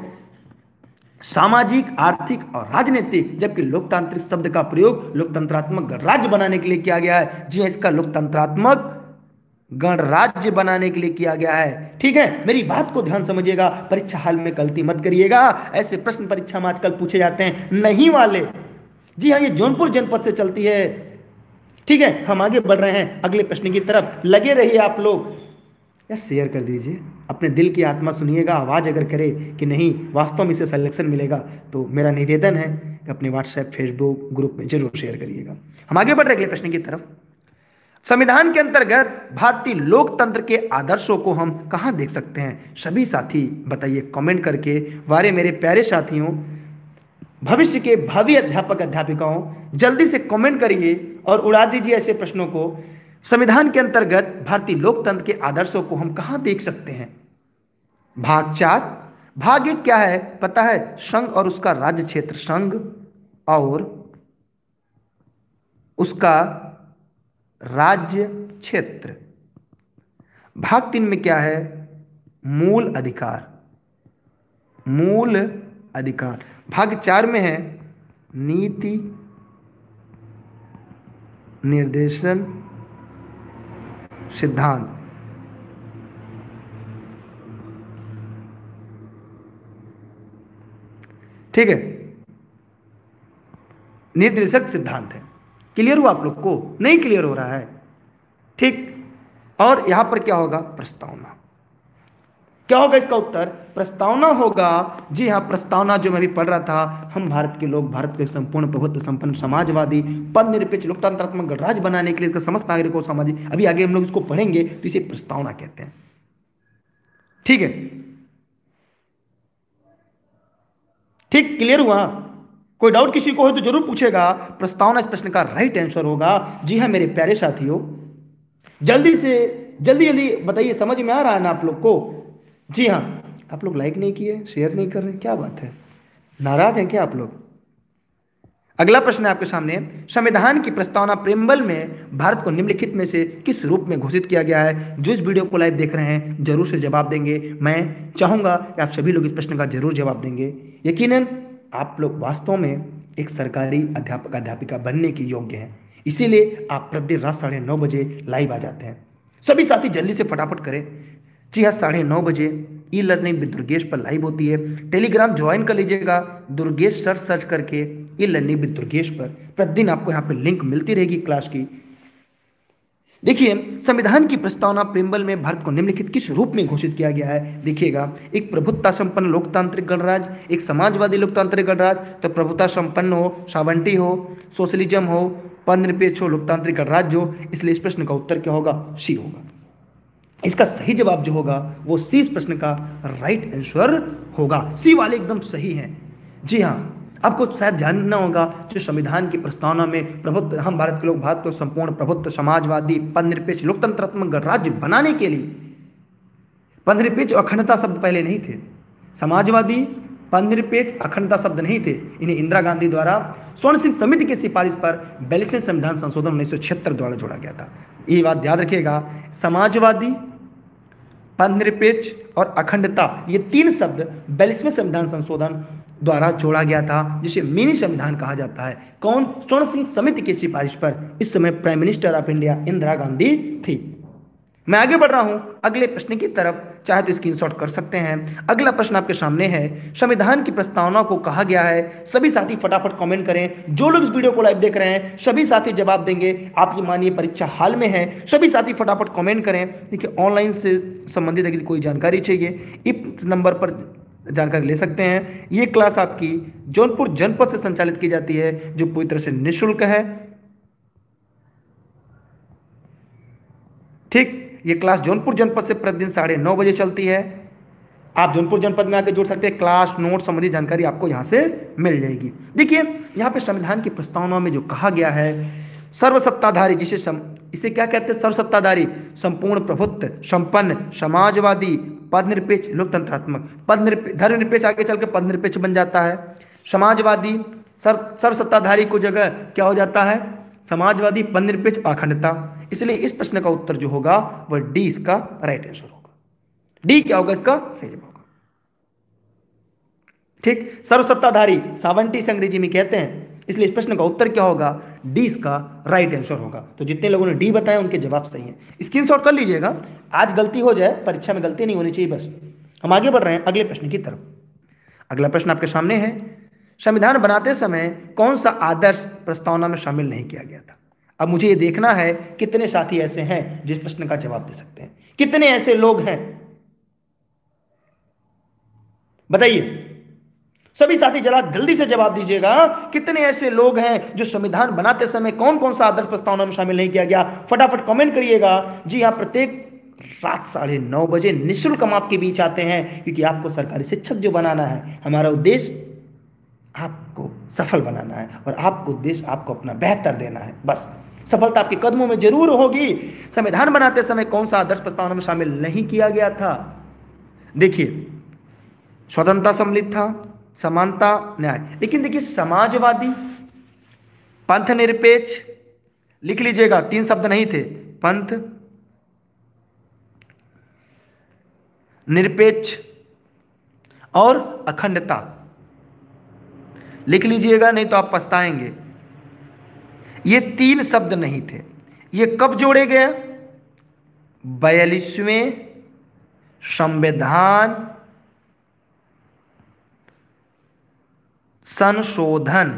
सामाजिक आर्थिक और राजनीतिक, जबकि लोकतांत्रिक शब्द का प्रयोग लोकतंत्रात्मक गणराज्य बनाने के लिए किया गया है। जी इसका लोकतंत्रात्मक गणराज्य बनाने के लिए किया गया है। ठीक है, मेरी बात को ध्यान समझिएगा, परीक्षा हाल में गलती मत करिएगा। ऐसे प्रश्न परीक्षा में आजकल पूछे जाते हैं नहीं वाले। जी हाँ, ये जौनपुर जनपद से चलती है। ठीक है, हम आगे बढ़ रहे हैं अगले प्रश्न की तरफ, लगे रहिए आप लोग। यार शेयर कर दीजिए, अपने दिल की आत्मा सुनिएगा, आवाज़ अगर करे कि नहीं वास्तव में इसे सिलेक्शन मिलेगा, तो मेरा निवेदन है कि अपने व्हाट्सएप फेसबुक ग्रुप में जरूर शेयर करिएगा। हम आगे बढ़ रहे अगले प्रश्न की तरफ। संविधान के अंतर्गत भारतीय लोकतंत्र के आदर्शों को हम कहाँ देख सकते हैं? सभी साथी बताइए कमेंट करके। वारे मेरे प्यारे साथियों, भविष्य के भावी अध्यापक अध्यापिकाओं जल्दी से कमेंट करिए और उड़ा दीजिए ऐसे प्रश्नों को। संविधान के अंतर्गत भारतीय लोकतंत्र के आदर्शों को हम कहां देख सकते हैं? भाग चार। भाग एक क्या है पता है? संघ और उसका राज्य क्षेत्र, संघ और उसका राज्य क्षेत्र। भाग तीन में क्या है? मूल अधिकार, मूल अधिकार। भाग चार में है नीति निर्देशन सिद्धांत। ठीक है, निर्देशक सिद्धांत है। क्लियर हुआ आप लोग को? नहीं क्लियर हो रहा है? ठीक। और यहां पर क्या होगा? प्रस्तावना। क्या होगा इसका उत्तर? प्रस्तावना होगा। जी हाँ, प्रस्तावना जो मैं भी पढ़ रहा था, हम भारत के लोग भारत को एक संपूर्ण प्रभुत्व संपन्न समाजवादी पद निरपेक्ष लोकतंत्रात्मक गणराज्य बनाने के लिए इसका समस्त नागरिकों को सामाजिक, अभी आगे हम लोग इसको पढ़ेंगे, तो इसे प्रस्तावना कहते हैं। ठीक है, ठीक क्लियर हुआ? कोई डाउट किसी को हो तो जरूर पूछेगा। प्रस्तावना इस प्रश्न का राइट आंसर होगा। जी हाँ मेरे प्यारे साथियों, जल्दी से जल्दी जल्दी बताइए, समझ में आ रहा है ना आप लोग को? जी हाँ, आप लोग लाइक नहीं किए, शेयर नहीं कर रहे, क्या बात है? नाराज हैं क्या आप लोग? अगला प्रश्न है आपके सामने। संविधान की प्रस्तावना प्रेम्बल में भारत को निम्नलिखित में से किस रूप में घोषित किया गया है? जो इस वीडियो को लाइव देख रहे हैं जरूर से जवाब देंगे। मैं चाहूंगा कि आप सभी लोग इस प्रश्न का जरूर जवाब देंगे। यकीनन आप लोग वास्तव में एक सरकारी अध्यापक अध्यापिका बनने के योग्य हैं, इसीलिए आप प्रतिदिन रात साढ़े नौ बजे लाइव आ जाते हैं। सभी साथी जल्दी से फटाफट करें। जी हाँ, साढ़े नौ बजे ई लर्निंग विद दुर्गेश पर लाइव होती है। टेलीग्राम ज्वाइन कर लीजिएगा, दुर्गेश सर्च सर्च करके ई लर्निंग विद दुर्गेश पर। प्रतिदिन आपको यहाँ पे लिंक मिलती रहेगी क्लास की। देखिए, संविधान की प्रस्तावना प्रेम्बल में भारत को निम्नलिखित किस रूप में घोषित किया गया है? देखिएगा, एक प्रभुत्ता संपन्न लोकतांत्रिक गणराज्य, एक समाजवादी लोकतांत्रिक गणराज्य। तो प्रभुत्ता संपन्न हो, सावंटी हो, सोशलिज्म हो, पदनिरपेक्ष हो, लोकतांत्रिक गणराज्य हो। इसलिए इस प्रश्न का उत्तर क्या होगा? सी होगा। इसका सही जवाब जो होगा वो सी इस प्रश्न का राइट आंसर होगा। सी वाले एकदम सही हैं। जी हाँ, आपको शायद जानना होगा जो संविधान की प्रस्तावना में प्रभुत्व, हम भारत के लोग भारत को संपूर्ण प्रभुत्व समाजवादी पदनिरपेक्ष लोकतंत्रात्मक गणराज्य बनाने के लिए, पदनिरपेक्ष और अखंडता शब्द पहले नहीं थे, समाजवादी पदनिरपेक्ष अखंडता शब्द नहीं थे। इन्हें इंदिरा गांधी द्वारा स्वर्ण सिंह समिति की सिफारिश पर बयालीसवें संविधान संशोधन उन्नीस सौ छिहत्तर द्वारा जोड़ा गया था। ये बात याद रखिएगा, समाजवादी, पदनिरपेक्ष और अखंडता, ये तीन शब्द बयालीसवें संविधान संशोधन द्वारा जोड़ा गया था, जिसे मिनी संविधान कहा जाता है। कौन? स्वर्ण सिंह समिति की सिफारिश पर। इस समय prime minister of India Indira Gandhi थी। मैं आगे बढ़ रहा हूं अगले प्रश्न की तरफ, चाहे तो स्क्रीनशॉट कर सकते हैं। अगला प्रश्न आपके सामने है, संविधान की प्रस्तावना को कहा गया है। सभी साथी फटाफट कमेंट करें। जो लोग इस वीडियो को लाइव देख रहे हैं सभी साथी जवाब देंगे। आपकी मानिए परीक्षा हाल में है, सभी साथी फटाफट कमेंट करें। देखिए, ऑनलाइन से संबंधित अगर कोई जानकारी चाहिए इस नंबर पर जानकारी ले सकते हैं। ये क्लास आपकी जौनपुर जनपद से संचालित की जाती है, जो पूरी तरह से निःशुल्क है। ठीक, ये क्लास जौनपुर जनपद से प्रतिदिन साढ़े नौ बजे चलती है। आप जौनपुर जनपद में आकर जुड़ सकते हैं। क्लास नोट संबंधी जानकारी आपको यहाँ से मिल जाएगी। देखिए, यहाँ पे संविधान की प्रस्तावना में जो कहा गया है, सर्वसत्ताधारी, जिसे सम, इसे क्या कहते हैं? सर्वसत्ताधारी, संपूर्ण प्रभुत्व संपन्न समाजवादी पदनिरपेक्ष लोकतंत्रात्मक, पदनिरपेक्ष धर्मनिरपेक्ष आगे चल के पदनिरपेक्ष बन जाता है। समाजवादी सर्व सर्वसत्ताधारी को जगह क्या हो जाता है? समाजवादी पदनिरपेक्ष अखंडता। इसलिए इस प्रश्न का उत्तर जो होगा वह डी इसका राइट आंसर होगा। डी क्या होगा इसका सही जवाब होगा। ठीक, सर्वसत्ताधारी सावंटी से अंग्रेजी में कहते हैं, इसलिए इस प्रश्न का उत्तर क्या होगा? डी इसका राइट आंसर होगा। तो जितने लोगों ने डी बताया उनके जवाब सही हैं। स्क्रीनशॉट कर लीजिएगा, आज गलती हो जाए, परीक्षा में गलती नहीं होनी चाहिए बस। हम आगे बढ़ रहे हैं अगले प्रश्न की तरफ। अगला प्रश्न आपके सामने है, संविधान बनाते समय कौन सा आदर्श प्रस्तावना में शामिल नहीं किया गया था? अब मुझे ये देखना है कितने साथी ऐसे हैं जिस प्रश्न का जवाब दे सकते हैं। कितने ऐसे लोग हैं बताइए। सभी साथी जरा जल्दी से जवाब दीजिएगा। कितने ऐसे लोग हैं जो संविधान बनाते समय कौन कौन सा आदर्श प्रस्तावना में शामिल नहीं किया गया? फटाफट कमेंट करिएगा। जी हाँ, प्रत्येक रात साढ़े नौ बजे निःशुल्क हम आपके बीच आते हैं, क्योंकि आपको सरकारी शिक्षक जो बनाना है। हमारा उद्देश्य आपको सफल बनाना है और आपको देश आपको अपना बेहतर देना है। बस सफलता आपके कदमों में जरूर होगी। संविधान बनाते समय कौन सा आदर्श प्रस्तावना में शामिल नहीं किया गया था? देखिए, स्वतंत्रता सम्मिलित था, समानता, न्याय। लेकिन देखिए, समाजवादी, पंथ निरपेक्ष, लिख लीजिएगा, तीन शब्द नहीं थे, पंथ निरपेक्ष और अखंडता, लिख लीजिएगा नहीं तो आप पछताएंगे। ये तीन शब्द नहीं थे। ये कब जोड़े गए? बयालीसवें संविधान संशोधन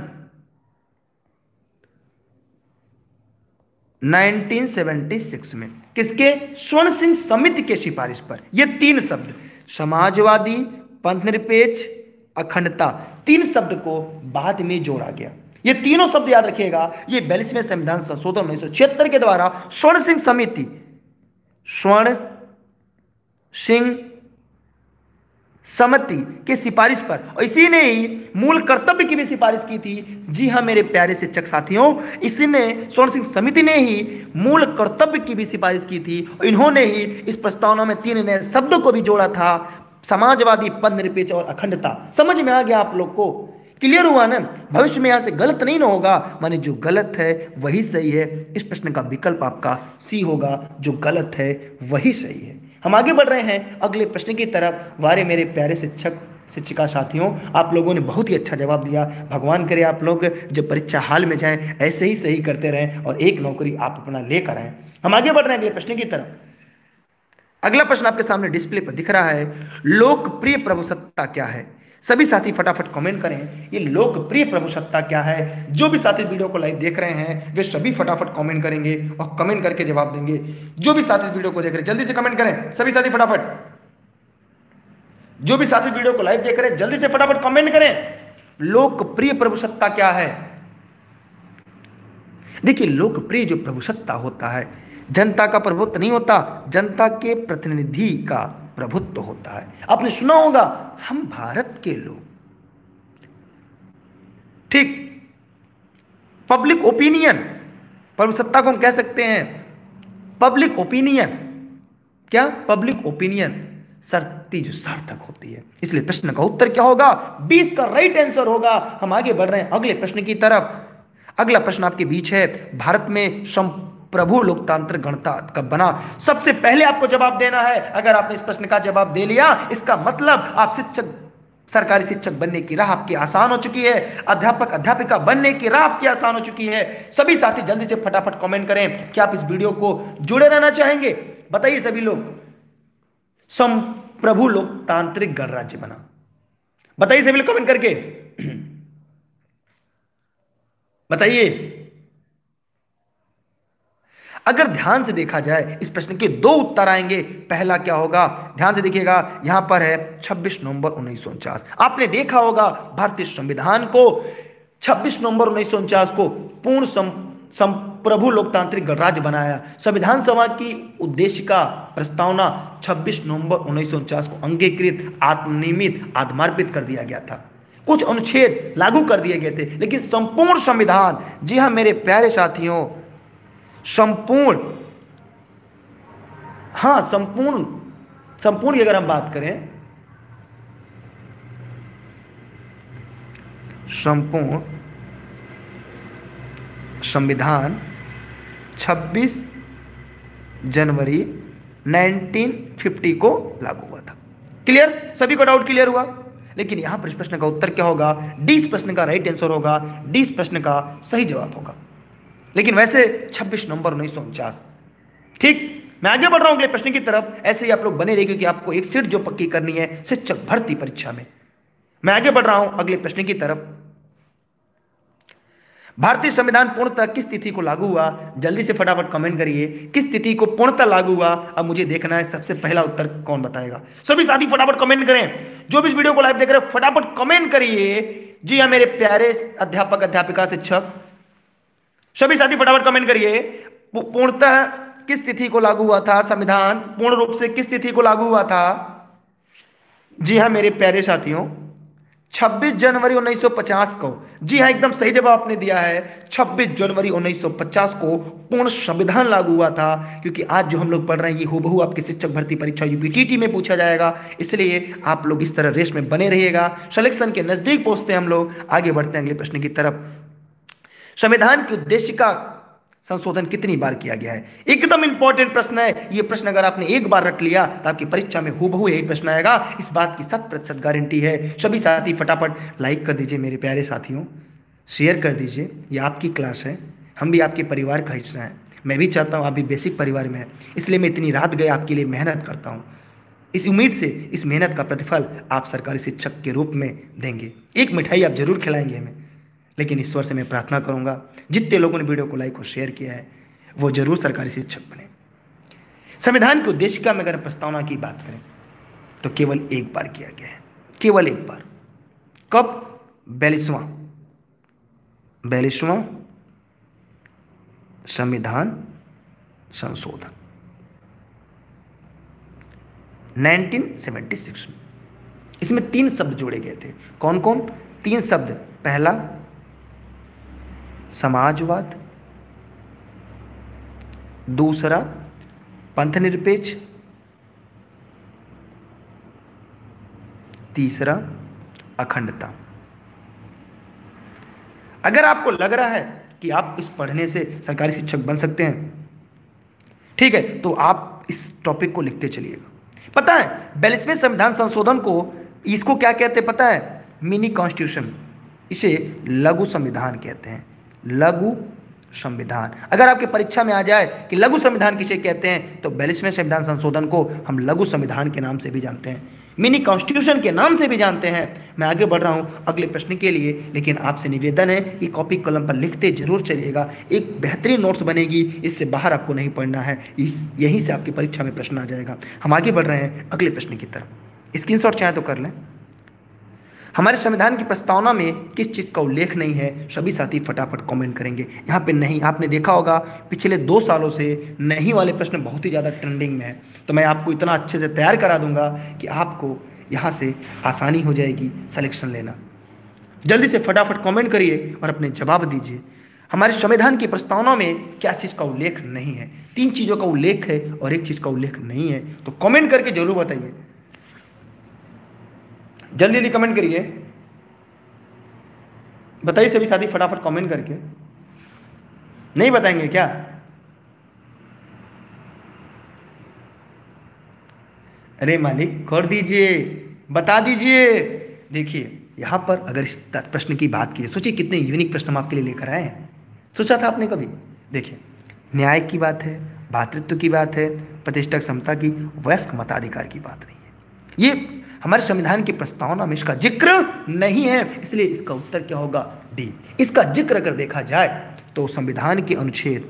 उन्नीस सौ छिहत्तर में। किसके? स्वर्ण सिंह समिति के सिफारिश पर। ये तीन शब्द, समाजवादी, पंथ निरपेक्ष, अखंडता, तीन शब्द को बाद में जोड़ा गया। ये तीनों शब्द याद रखिएगा। ये बयालीसवें संविधान संशोधन उन्नीस सौ छिहत्तर के द्वारा स्वर्ण सिंह समिति, स्वर्ण सिंह समिति के सिफारिश पर, और इसी ने ही मूल कर्तव्य की भी सिफारिश की थी। जी हाँ मेरे प्यारे शिक्षक साथियों, इसी ने, स्वर्ण सिंह समिति ने ही मूल कर्तव्य की भी सिफारिश की थी। और इन्होंने ही इस प्रस्तावना में तीन नए शब्दों को भी जोड़ा था, समाजवादी, पंथ निरपेक्ष और अखंडता। समझ में आ गया आप लोग को? क्लियर हुआ ना? भविष्य में यहां से गलत नहीं ना होगा, माने जो गलत है वही सही है। इस प्रश्न का विकल्प आपका सी होगा, जो गलत है वही सही है। हम आगे बढ़ रहे हैं अगले प्रश्न की तरफ। वारे मेरे प्यारे शिक्षक शिक्षिका साथियों, आप लोगों ने बहुत ही अच्छा जवाब दिया। भगवान करे आप लोग जब परीक्षा हाल में जाएं ऐसे ही सही करते रहें और एक नौकरी आप अपना लेकर आएं। हम आगे बढ़ रहे हैं अगले प्रश्न की तरफ। अगला प्रश्न आपके सामने डिस्प्ले पर दिख रहा है, लोकप्रिय प्रभुसत्ता क्या है? सभी साथी फटाफट कमेंट करें, ये लोकप्रिय प्रभुसत्ता क्या है? जो भी साथी वीडियो को लाइव देख रहे हैं वे सभी फटाफट कमेंट करेंगे और कमेंट करके जवाब देंगे। जो भी साथी वीडियो को देख रहे हैं जल्दी से कमेंट करें, सभी साथी फटाफट। जो भी साथी वीडियो को लाइव देख रहे हैं जल्दी से फटाफट कमेंट करें, लोकप्रिय प्रभुसत्ता क्या है? देखिए, लोकप्रिय जो प्रभुसत्ता होता है, जनता का प्रभुत्व नहीं होता, जनता के प्रतिनिधि का प्रभुत्व होता है। आपने सुना होगा, हम भारत के लोग, ठीक, पब्लिक ओपिनियन, प्रभुसत्ता को हम कह सकते हैं पब्लिक ओपिनियन। क्या? पब्लिक ओपिनियन शर्ती जो सार्थक होती है। इसलिए प्रश्न का उत्तर क्या होगा? बीस का राइट आंसर होगा। हम आगे बढ़ रहे हैं अगले प्रश्न की तरफ। अगला प्रश्न आपके बीच है, भारत में प्रभु लोकतांत्रिक गणतंत्र कब बना? सबसे पहले आपको जवाब देना है। अगर आपने इस प्रश्न का जवाब दे लिया, इसका मतलब आप शिक्षक, सरकारी शिक्षक बनने की राह आपकी आसान हो चुकी है, अध्यापक अध्यापिका बनने की राह आपकी आसान हो चुकी है। सभी साथी जल्दी से फटाफट कमेंट करें कि आप इस वीडियो को जुड़े रहना चाहेंगे। बताइए सभी लोग, संप्रभु लोकतांत्रिक गणराज्य बना, बताइए सभी लोग कमेंट करके बताइए। अगर ध्यान से देखा जाए इस प्रश्न के दो उत्तर आएंगे। पहला क्या होगा? ध्यान से देखिएगा, यहां पर है छब्बीस नवंबर उन्नीस सौ उनचास। आपने देखा होगा भारतीय संविधान को छब्बीस नवंबर उन्नीस सौ उनचास को पूर्ण संप्रभु लोकतांत्रिक गणराज्य बनाया। संविधान सभा की उद्देशिका प्रस्तावना छब्बीस नवंबर उन्नीस सौ उनचास को अंगीकृत, आत्मनिर्मित, आत्मार्पित कर दिया गया था। कुछ अनुच्छेद लागू कर दिए गए थे, लेकिन संपूर्ण संविधान, जी हां मेरे प्यारे साथियों, संपूर्ण, हां संपूर्ण, संपूर्ण की अगर हम बात करें, संपूर्ण संविधान छब्बीस जनवरी उन्नीस सौ पचास को लागू हुआ था। क्लियर? सभी को डाउट क्लियर हुआ? लेकिन यहां पर इस प्रश्न का उत्तर क्या होगा? डी इस प्रश्न का राइट आंसर होगा, डी इस प्रश्न का सही जवाब होगा। लेकिन वैसे छब्बीस नवंबर उन्नीस सौ उनचास। ठीक, मैं आगे बढ़ रहा हूं अगले प्रश्न की तरफ। ऐसे ही आप लोग बने रहिए क्योंकि आपको एक सीट जो पक्की करनी है शिक्षक भर्ती परीक्षा में। मैं आगे बढ़ रहा हूं अगले प्रश्न की तरफ। भारतीय संविधान पूर्णतः किस तिथि को लागू हुआ? जल्दी से फटाफट कमेंट करिए, किस तिथि को पूर्णतः लागू हुआ? अब मुझे देखना है सबसे पहला उत्तर कौन बताएगा। सभी साथी फटाफट कमेंट करें, जो भी इस वीडियो को लाइव देख रहे हैं फटाफट कमेंट करिए। जी हां मेरे प्यारे अध्यापक अध्यापिका शिक्षक, सभी साथी फटाफट कमेंट करिए, पूर्णतः किस तिथि को लागू हुआ था? संविधान पूर्ण रूप से किस तिथि को लागू हुआ था? जी हां मेरे प्यारे साथियों, छब्बीस जनवरी उन्नीस सौ पचास को, जी हाँ एकदम सही जवाब आपने दिया है, छब्बीस जनवरी उन्नीस सौ पचास को पूर्ण संविधान लागू हुआ था। क्योंकि आज जो हम लोग पढ़ रहे हैं ये हूबहू आपकी शिक्षक भर्ती परीक्षा यूपीटीटी में पूछा जाएगा, इसलिए आप लोग इस तरह रेस में बने रहिएगा। सिलेक्शन के नजदीक पहुंचते हैं हम लोग, आगे बढ़ते हैं अगले प्रश्न की तरफ। संविधान की उद्देशिका संशोधन कितनी बार किया गया है? एकदम इंपॉर्टेंट प्रश्न है ये प्रश्न, अगर आपने एक बार रख लिया तो आपकी परीक्षा में हूबहू यही प्रश्न आएगा, इस बात की शत प्रतिशत गारंटी है। सभी साथी फटाफट लाइक कर दीजिए मेरे प्यारे साथियों, शेयर कर दीजिए, ये आपकी क्लास है, हम भी आपके परिवार का हिस्सा हैं। मैं भी चाहता हूँ आप भी बेसिक परिवार में है, इसलिए मैं इतनी रात गए आपके लिए मेहनत करता हूँ, इस उम्मीद से इस मेहनत का प्रतिफल आप सरकारी शिक्षक के रूप में देंगे। एक मिठाई आप जरूर खिलाएंगे हमें, लेकिन ईश्वर से मैं प्रार्थना करूंगा जितने लोगों ने वीडियो को लाइक और शेयर किया है वो जरूर सरकारी शिक्षक बने। संविधान की उद्देशिका में अगर प्रस्तावना की बात करें तो केवल एक बार किया गया है, केवल एक बार। कब? बयालीसवां बयालीसवां संविधान संशोधन उन्नीस सौ छिहत्तर में। इसमें तीन शब्द जोड़े गए थे, कौन कौन? तीन शब्द। पहला समाजवाद, दूसरा पंथ निरपेक्ष, तीसरा अखंडता। अगर आपको लग रहा है कि आप इस पढ़ने से सरकारी शिक्षक बन सकते हैं, ठीक है, तो आप इस टॉपिक को लिखते चलिएगा। पता है बयालीसवें संविधान संशोधन को इसको क्या कहते हैं पता है? मिनी कॉन्स्टिट्यूशन, इसे लघु संविधान कहते हैं, लघु संविधान। अगर आपके परीक्षा में आ जाए कि लघु संविधान किसे कहते हैं तो बयालीसवें संविधान संशोधन को हम लघु संविधान के नाम से भी जानते हैं, मिनी कॉन्स्टिट्यूशन के नाम से भी जानते हैं। मैं आगे बढ़ रहा हूं अगले प्रश्न के लिए, लेकिन आपसे निवेदन है कि कॉपी कलम पर लिखते जरूर चलिएगा, एक बेहतरीन नोट्स बनेगी, इससे बाहर आपको नहीं पढ़ना है, इस यहीं से आपकी परीक्षा में प्रश्न आ जाएगा। हम आगे बढ़ रहे हैं अगले प्रश्न की तरफ, स्क्रीनशॉट चाहे तो कर लें। हमारे संविधान की प्रस्तावना में किस चीज़ का उल्लेख नहीं है? सभी साथी फटाफट कमेंट करेंगे। यहाँ पे नहीं, आपने देखा होगा पिछले दो सालों से नहीं वाले प्रश्न बहुत ही ज़्यादा ट्रेंडिंग में है, तो मैं आपको इतना अच्छे से तैयार करा दूंगा कि आपको यहाँ से आसानी हो जाएगी सिलेक्शन लेना। जल्दी से फटाफट कमेंट करिए और अपने जवाब दीजिए। हमारे संविधान की प्रस्तावना में क्या चीज़ का उल्लेख नहीं है? तीन चीज़ों का उल्लेख है और एक चीज़ का उल्लेख नहीं है, तो कमेंट करके जरूर बताइए, जल्दी जल्दी कमेंट करिए, बताइए सभी साथी फटाफट कमेंट करके। नहीं बताएंगे क्या? अरे मालिक कर दीजिए, बता दीजिए। देखिए यहां पर अगर इस प्रश्न की बात की, सोचिए कितने यूनिक प्रश्न हम आपके लिए लेकर आए हैं, सोचा था आपने कभी? देखिए न्याय की बात है, भातृत्व की बात है, प्रतिष्ठा क्षमता की, वयस्क मताधिकार की बात नहीं है। ये हमारे संविधान की प्रस्तावना में इसका जिक्र नहीं है, इसलिए इसका उत्तर क्या होगा? डी। इसका जिक्र अगर देखा जाए तो संविधान के अनुच्छेद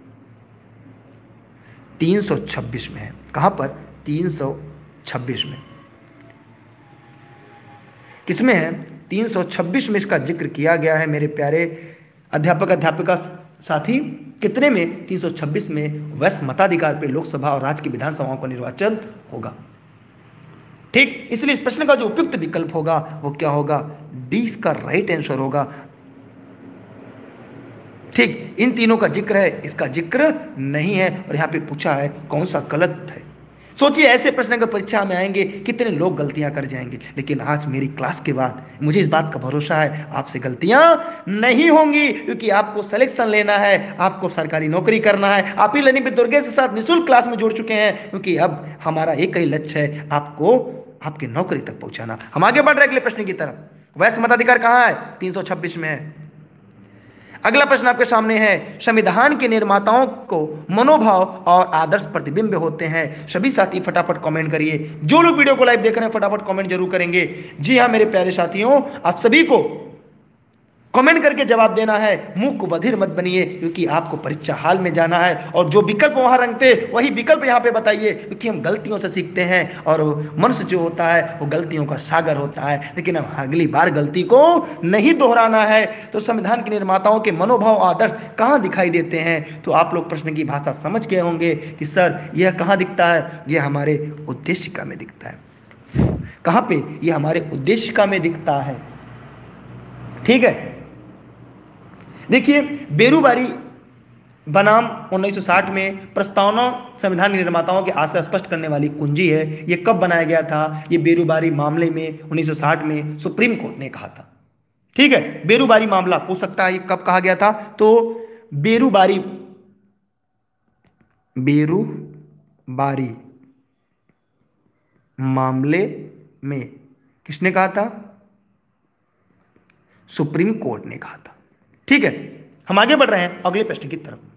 तीन सौ छब्बीस में है। कहां पर? तीन सौ छब्बीस में। किसमें है? तीन सौ छब्बीस में इसका जिक्र किया गया है मेरे प्यारे अध्यापक अध्यापिका साथी। कितने में? तीन सौ छब्बीस में वयस्क मताधिकार पे लोकसभा और राज्य की विधानसभाओं का निर्वाचन होगा। ठीक, इसलिए इस प्रश्न का जो उपयुक्त विकल्प होगा वो क्या होगा? डी इसका राइट आंसर होगा। ठीक, इन तीनों का जिक्र है, इसका जिक्र नहीं है, और यहां पे पूछा है कौन सा गलत है। सोचिए ऐसे प्रश्न अगर परीक्षा में आएंगे कितने लोग गलतियां कर जाएंगे, लेकिन आज मेरी क्लास के बाद मुझे इस बात का भरोसा है आपसे गलतियां नहीं होंगी, क्योंकि आपको सिलेक्शन लेना है, आपको सरकारी नौकरी करना है। आप ही लर्निंग विद दुर्गेश के साथ निःशुल्क क्लास में जुड़ चुके हैं, क्योंकि अब हमारा एक ही लक्ष्य है, आपको आपकी नौकरी तक पहुंचाना। हम आगे बढ़ रहे हैं अगले प्रश्न की तरफ। वयस्क मताधिकार कहां है? तीन सौ छब्बीस में है। अगला प्रश्न आपके सामने है, संविधान के निर्माताओं को मनोभाव और आदर्श प्रतिबिंब होते हैं। सभी साथी फटाफट कमेंट करिए, जो लोग वीडियो को लाइव देख रहे हैं फटाफट कमेंट जरूर करेंगे। जी हां मेरे प्यारे साथियों, आप सभी को कमेंट करके जवाब देना है, मुंह को बधिर मत बनिए, क्योंकि आपको परीक्षा हाल में जाना है, और जो विकल्प वहां रंगते वही विकल्प यहां पे बताइए, क्योंकि हम गलतियों से सीखते हैं, और मनुष्य जो होता है वो गलतियों का सागर होता है, लेकिन हम अगली बार गलती को नहीं दोहराना है। तो संविधान के निर्माताओं के मनोभाव आदर्श कहाँ दिखाई देते हैं? तो आप लोग प्रश्न की भाषा समझ गए होंगे कि सर यह कहाँ दिखता है? यह हमारे उद्देशिका में दिखता है। कहाँ पे? यह हमारे उद्देशिका में दिखता है। ठीक है। देखिए, बेरूबारी बनाम उन्नीस सौ साठ में प्रस्तावना संविधान के निर्माताओं के आशय स्पष्ट करने वाली कुंजी है। यह कब बनाया गया था? यह बेरूबारी मामले में उन्नीस सौ साठ में सुप्रीम कोर्ट ने कहा था। ठीक है, बेरूबारी मामला पूछ सकता है, कब कहा गया था? तो बेरूबारी बेरूबारी मामले में किसने कहा था? सुप्रीम कोर्ट ने कहा था। ठीक है, हम आगे बढ़ रहे हैं अगले प्रश्न की तरफ।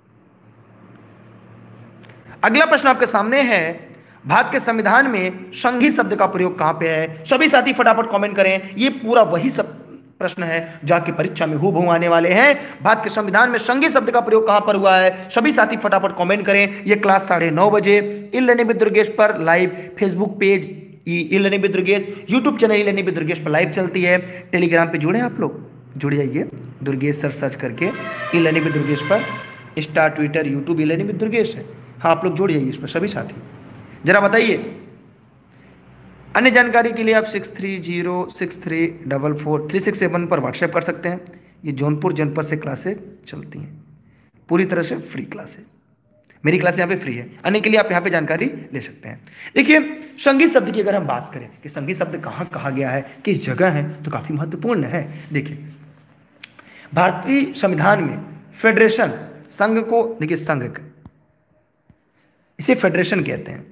अगला प्रश्न आपके सामने है, भारत के संविधान में संघी शब्द का प्रयोग कहां पे है? सभी साथी फटाफट कमेंट करें। ये पूरा वही सब प्रश्न है जाके परीक्षा में हूबहू आने वाले हैं। भारत के संविधान में संघी शब्द का प्रयोग कहां पर हुआ है? सभी साथी फटाफट कमेंट करें। ये क्लास साढ़े नौ बजे ई लर्निंग विद दुर्गेश पर live, Facebook page E learning with Durgesh, YouTube channel E learning with Durgesh पर लाइव चलती है। टेलीग्राम पे जुड़े आप लोग, जुड़ जाइए, दुर्गेश सर सर्च करके ई लर्निंग विद दुर्गेश पर। Insta, Twitter, YouTube E learning with Durgesh है। हाँ, आप लोग जुड़ जाइए इसमें सभी साथी। जरा बताइए, अन्य जानकारी के लिए आप six three zero six three double four three six seven पर व्हाट्सएप कर सकते हैं। ये जौनपुर जनपद से क्लासेज चलती हैं, पूरी तरह से फ्री क्लास है। मेरी क्लास यहाँ पे फ्री है, अन्य के लिए आप यहाँ पे जानकारी ले सकते हैं। देखिए, संघी शब्द की अगर हम बात करें कि संघी शब्द कहाँ कहा गया है, किस जगह है, तो काफी महत्वपूर्ण है। देखिए, भारतीय संविधान में फेडरेशन, संघ को देखिए, संघ इसे फेडरेशन कहते हैं।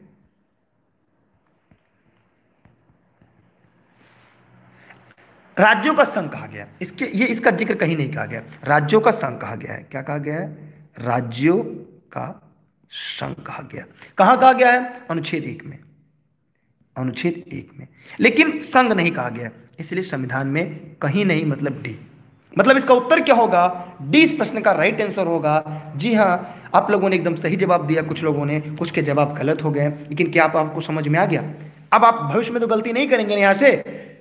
राज्यों का संघ कहा गया, इसके ये इसका जिक्र कहीं नहीं कहा गया। राज्यों का संघ कहा गया है। क्या कहा गया है? राज्यों का संघ कहा गया। कहां कहा गया है? अनुच्छेद एक में, अनुच्छेद एक में। लेकिन संघ नहीं कहा गया, इसलिए संविधान में कहीं नहीं, मतलब डी। मतलब इसका उत्तर क्या होगा? डी इस प्रश्न का राइट आंसर होगा। जी हाँ, आप लोगों ने एकदम सही जवाब दिया, कुछ लोगों ने, कुछ के जवाब गलत हो गए। लेकिन क्या आप आपको समझ में आ गया? अब आप भविष्य में तो गलती नहीं करेंगे यहां से।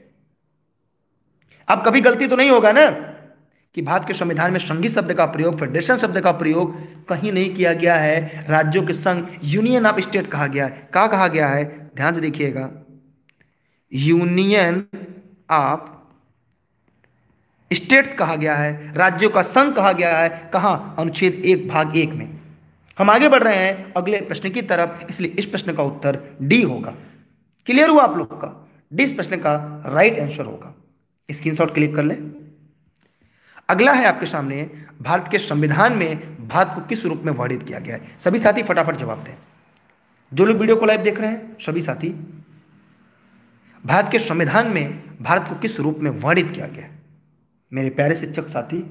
अब कभी गलती तो नहीं होगा ना कि भारत के संविधान में संघी शब्द का प्रयोग, फेडरेशन शब्द का प्रयोग कहीं नहीं किया गया है। राज्यों के संघ, यूनियन ऑफ स्टेट कहा गया है। क्या कहा गया है? ध्यान से देखिएगा, यूनियन ऑफ स्टेट्स कहा गया है, राज्यों का संघ कहा गया है। कहां? अनुच्छेद एक भाग एक में। हम आगे बढ़ रहे हैं अगले प्रश्न की तरफ, इसलिए इस प्रश्न का उत्तर डी होगा। क्लियर हुआ आप लोग का? डी इस प्रश्न का राइट आंसर होगा। स्क्रीनशॉट क्लिक कर लें। अगला है आपके सामने, भारत के संविधान में भारत को किस रूप में वर्णित किया गया है? सभी साथी फटाफट जवाब दें। जो लोग वीडियो को लाइव देख रहे हैं, सभी साथी, भारत के संविधान में भारत को किस रूप में वर्णित किया गया है? मेरे प्यारे शिक्षक साथी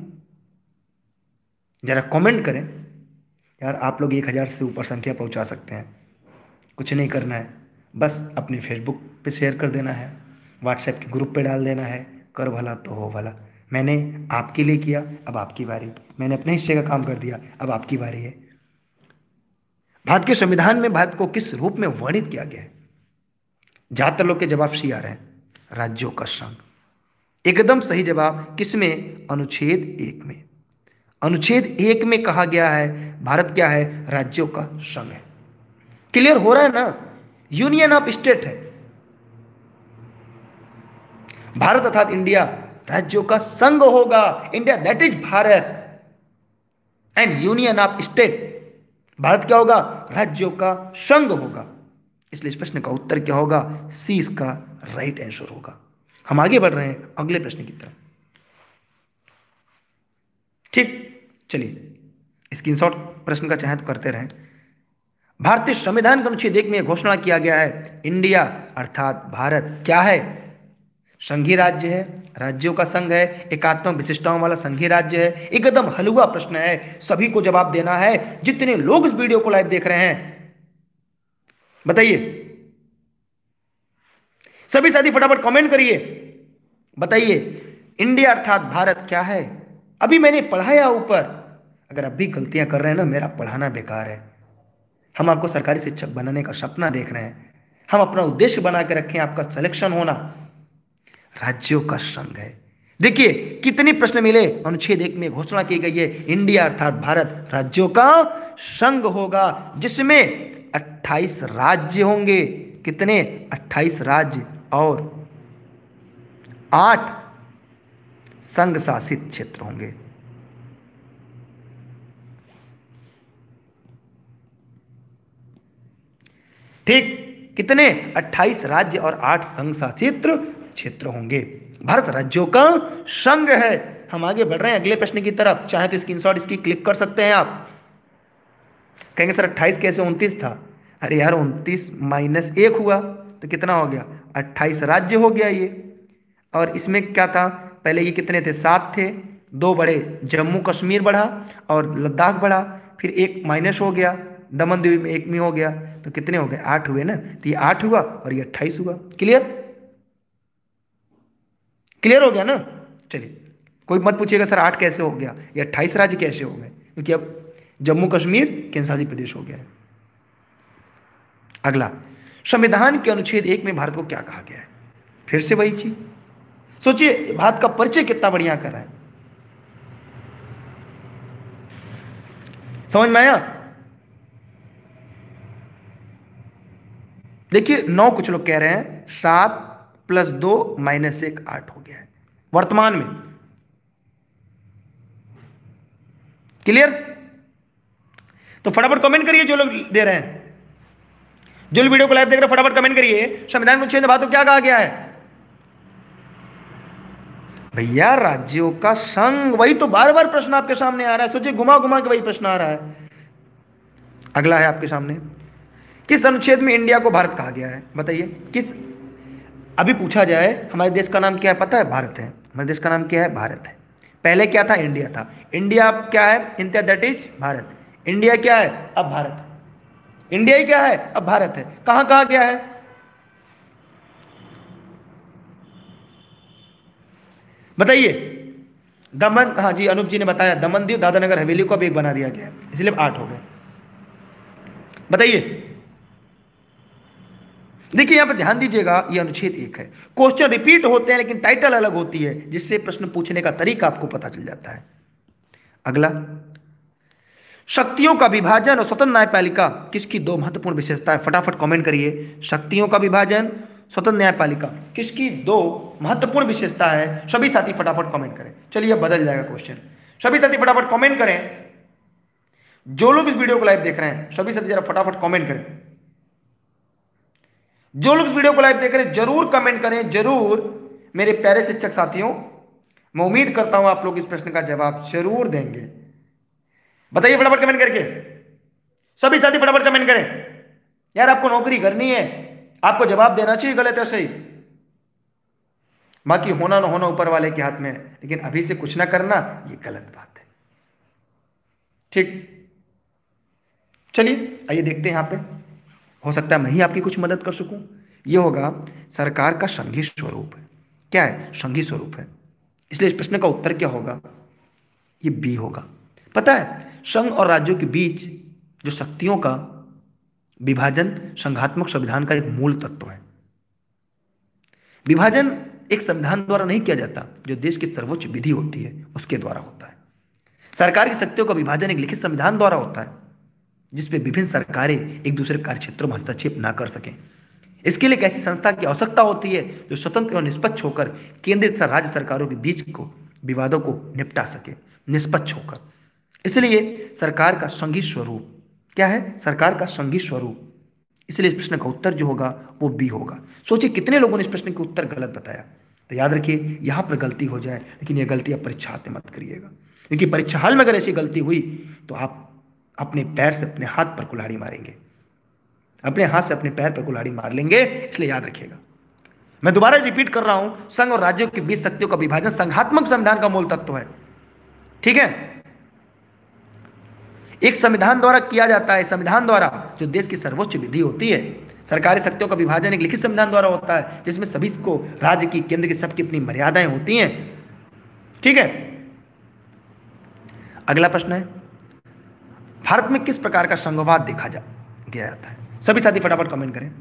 जरा कमेंट करें। यार, आप लोग एक हजार से ऊपर संख्या पहुंचा सकते हैं। कुछ नहीं करना है, बस अपने फेसबुक पे शेयर कर देना है, व्हाट्सएप के ग्रुप पे डाल देना है। कर भला तो हो भला। मैंने आपके लिए किया, अब आपकी बारी। मैंने अपने हिस्से का काम कर दिया, अब आपकी बारी है। भारत के संविधान में भारत को किस रूप में वर्णित किया गया है? ज्यादातर लोग के जवाब सी आ रहे हैं, राज्यों का संघ। एकदम सही जवाब किसमें? अनुच्छेद एक में। अनुच्छेद एक में कहा गया है भारत क्या है? राज्यों का संघ है। क्लियर हो रहा है ना? यूनियन ऑफ स्टेट है। भारत अर्थात इंडिया राज्यों का संघ होगा। India that is Bharat and union of state, Bharat क्या होगा? राज्यों का संघ होगा। इसलिए इस प्रश्न का उत्तर क्या होगा? सी इसका राइट आंसर होगा। हम आगे बढ़ रहे हैं अगले प्रश्न की तरफ। ठीक, चलिए स्क्रीनशॉट प्रश्न का चाहे तो करते रहें। भारतीय संविधान के अनुच्छेद एक में घोषणा किया गया है, इंडिया अर्थात भारत क्या है? संघीय राज्य है, राज्यों का संघ है, एकात्मक विशिष्टताओं वाला संघीय राज्य है। एकदम हलवा प्रश्न है, सभी को जवाब देना है। जितने लोग इस वीडियो को लाइव देख रहे हैं बताइए, सभी साथी फटाफट कमेंट करिए, बताइए इंडिया अर्थात भारत क्या है? अभी मैंने पढ़ाया ऊपर, अगर अब भी गलतियां कर रहे हैं ना, मेरा पढ़ाना बेकार है। हम आपको सरकारी शिक्षक बनाने का सपना देख रहे हैं, हम अपना उद्देश्य बना के रखें, आपका सिलेक्शन होना। राज्यों का संघ है। देखिए कितने प्रश्न मिले। अनुच्छेद एक में घोषणा की गई है, इंडिया अर्थात भारत राज्यों का संघ होगा, जिसमें अट्ठाईस राज्य होंगे। कितने? अट्ठाईस राज्य और आठ संघ शासित क्षेत्र होंगे। ठीक, कितने? अट्ठाईस राज्य और आठ संघ शासित क्षेत्र होंगे। भारत राज्यों का संघ है। हम आगे बढ़ रहे हैं अगले प्रश्न की तरफ। चाहे तो स्क्रीनशॉट इसकी क्लिक कर सकते हैं आप। कहेंगे सर अट्ठाईस कैसे, उनतीस था। अरे यार उनतीस माइनस एक हुआ तो कितना हो गया? अट्ठाईस राज्य हो गया ये। और इसमें क्या था? पहले ये कितने थे? सात थे, दो बढ़े, जम्मू कश्मीर बढ़ा और लद्दाख बढ़ा, फिर एक माइनस हो गया, दमन द्वीप में एक में हो गया, तो कितने हो गए? आठ हुए ना। तो ये आठ हुआ और ये अट्ठाईस हुआ। क्लियर? क्लियर हो गया ना? चलिए, कोई मत पूछिएगा सर आठ कैसे हो गया, ये अट्ठाईस राज्य कैसे हो गए, क्योंकि अब जम्मू कश्मीर केंद्रशासित प्रदेश हो गया है। अगला, संविधान के अनुच्छेद एक में भारत को क्या कहा गया है? फिर से वही चीज सोचिए, भारत का परिचय कितना बढ़िया कर रहा है। समझ में आया? देखिए नौ, कुछ लोग कह रहे हैं सात प्लस दो माइनस एक आठ हो गया है वर्तमान में। क्लियर? तो फटाफट कमेंट करिए जो लोग दे रहे हैं, जो लोग वीडियो को लाइव देख रहे हैं फटाफट कमेंट करिए। संविधान में अनुच्छेद भारत को क्या कहा गया है? भैया राज्यों का संघ, वही तो बार बार प्रश्न आपके सामने आ रहा है। सोचिए घुमा घुमा के वही प्रश्न आ रहा है। अगला है आपके सामने, किस अनुच्छेद में इंडिया को भारत कहा गया है? बताइए किस। अभी पूछा जाए हमारे देश का नाम क्या है, पता है? भारत है। हमारे देश का नाम क्या है? भारत है। पहले क्या था? इंडिया था। इंडिया अब क्या है? India that is Bharat. India क्या है? अब भारत है। इंडिया ही क्या है? अब भारत है। कहां कहा गया है? बताइए। दमन, हाँ जी अनूप जी ने बताया, दमन दीव दादरा नगर हवेली को अब एक बना दिया गया है, इसलिए आठ हो गए। बताइए। देखिए यहां पर ध्यान दीजिएगा, ये अनुच्छेद एक है। क्वेश्चन रिपीट होते हैं लेकिन टाइटल अलग होती है, जिससे प्रश्न पूछने का तरीका आपको पता चल जाता है। अगला, शक्तियों का विभाजन और स्वतंत्र न्यायपालिका किसकी दो महत्वपूर्ण विशेषता है? फटाफट कमेंट करिए। शक्तियों का विभाजन, स्वतंत्र न्यायपालिका किसकी दो महत्वपूर्ण विशेषता है? सभी साथी फटाफट कमेंट करें। चलिए अब बदल जाएगा क्वेश्चन। सभी साथी फटाफट कमेंट करें। जो लोग इस वीडियो को लाइव देख रहे हैं सभी साथी जरा फटाफट कमेंट करें। जो लोग इस वीडियो को लाइव देख रहे हैं जरूर कमेंट करें, जरूर। मेरे प्यारे शिक्षक साथियों, मैं उम्मीद करता हूं आप लोग इस प्रश्न का जवाब जरूर देंगे। बताइए फटाफट कमेंट करके। सभी साथी फटाफट कमेंट करें। यार आपको नौकरी करनी है, आपको जवाब देना चाहिए, गलत है सही। बाकी होना ना होना ऊपर वाले के हाथ में है, लेकिन अभी से कुछ ना करना ये गलत बात है। ठीक, चलिए आइए देखते हैं। यहां पे हो सकता है मैं ही आपकी कुछ मदद कर सकूं। ये होगा सरकार का संघीय स्वरूप है। क्या है? संघीय स्वरूप है। इसलिए इस प्रश्न का उत्तर क्या होगा? ये बी होगा। पता है संघ और राज्यों के बीच जो शक्तियों का विभाजन संघात्मक संविधान का एक मूल तत्व है। विभाजन एक संविधान द्वारा नहीं किया जाता, जो देश की सर्वोच्च विधि होती है उसके द्वारा होता है। सरकार की शक्तियों का विभाजन एक लिखित संविधान द्वारा होता है, जिसपे विभिन्न सरकारें एक दूसरे कार्य क्षेत्रों में हस्तक्षेप ना कर सकें। इसके लिए एक ऐसी संस्था की आवश्यकता होती है जो स्वतंत्र और निष्पक्ष होकर केंद्र तथा राज्य सरकारों के बीच को विवादों को निपटा सके, निष्पक्ष होकर। इसलिए सरकार का संघीय स्वरूप क्या है? सरकार का संघीय स्वरूप। इसलिए इस प्रश्न का उत्तर जो होगा वो बी होगा। सोचिए कितने लोगों ने इस प्रश्न का उत्तर गलत बताया। तो याद रखिए यहां पर गलती हो जाए, लेकिन यह गलती आप परीक्षा में मत करिएगा, क्योंकि परीक्षा हाल में अगर ऐसी गलती हुई तो आप अपने पैर से अपने हाथ पर कुल्हाड़ी मारेंगे, अपने हाथ से अपने पैर पर कुल्हाड़ी मार लेंगे। इसलिए याद रखिएगा। मैं दोबारा रिपीट कर रहा हूं, संघ और राज्यों के बीच शक्तियों का विभाजन संघात्मक संविधान का मूल तत्व है। ठीक है? एक संविधान द्वारा किया जाता है, संविधान द्वारा जो देश की सर्वोच्च विधि होती है। सरकारी शक्तियों का विभाजन एक लिखित संविधान द्वारा होता है, जिसमें सभी को राज्य की, केंद्र की, सबकी अपनी मर्यादाएं होती हैं। ठीक है? अगला प्रश्न है, भारत में किस प्रकार का संघवाद देखा जा गया जाता है? सभी साथी फटाफट कमेंट करें।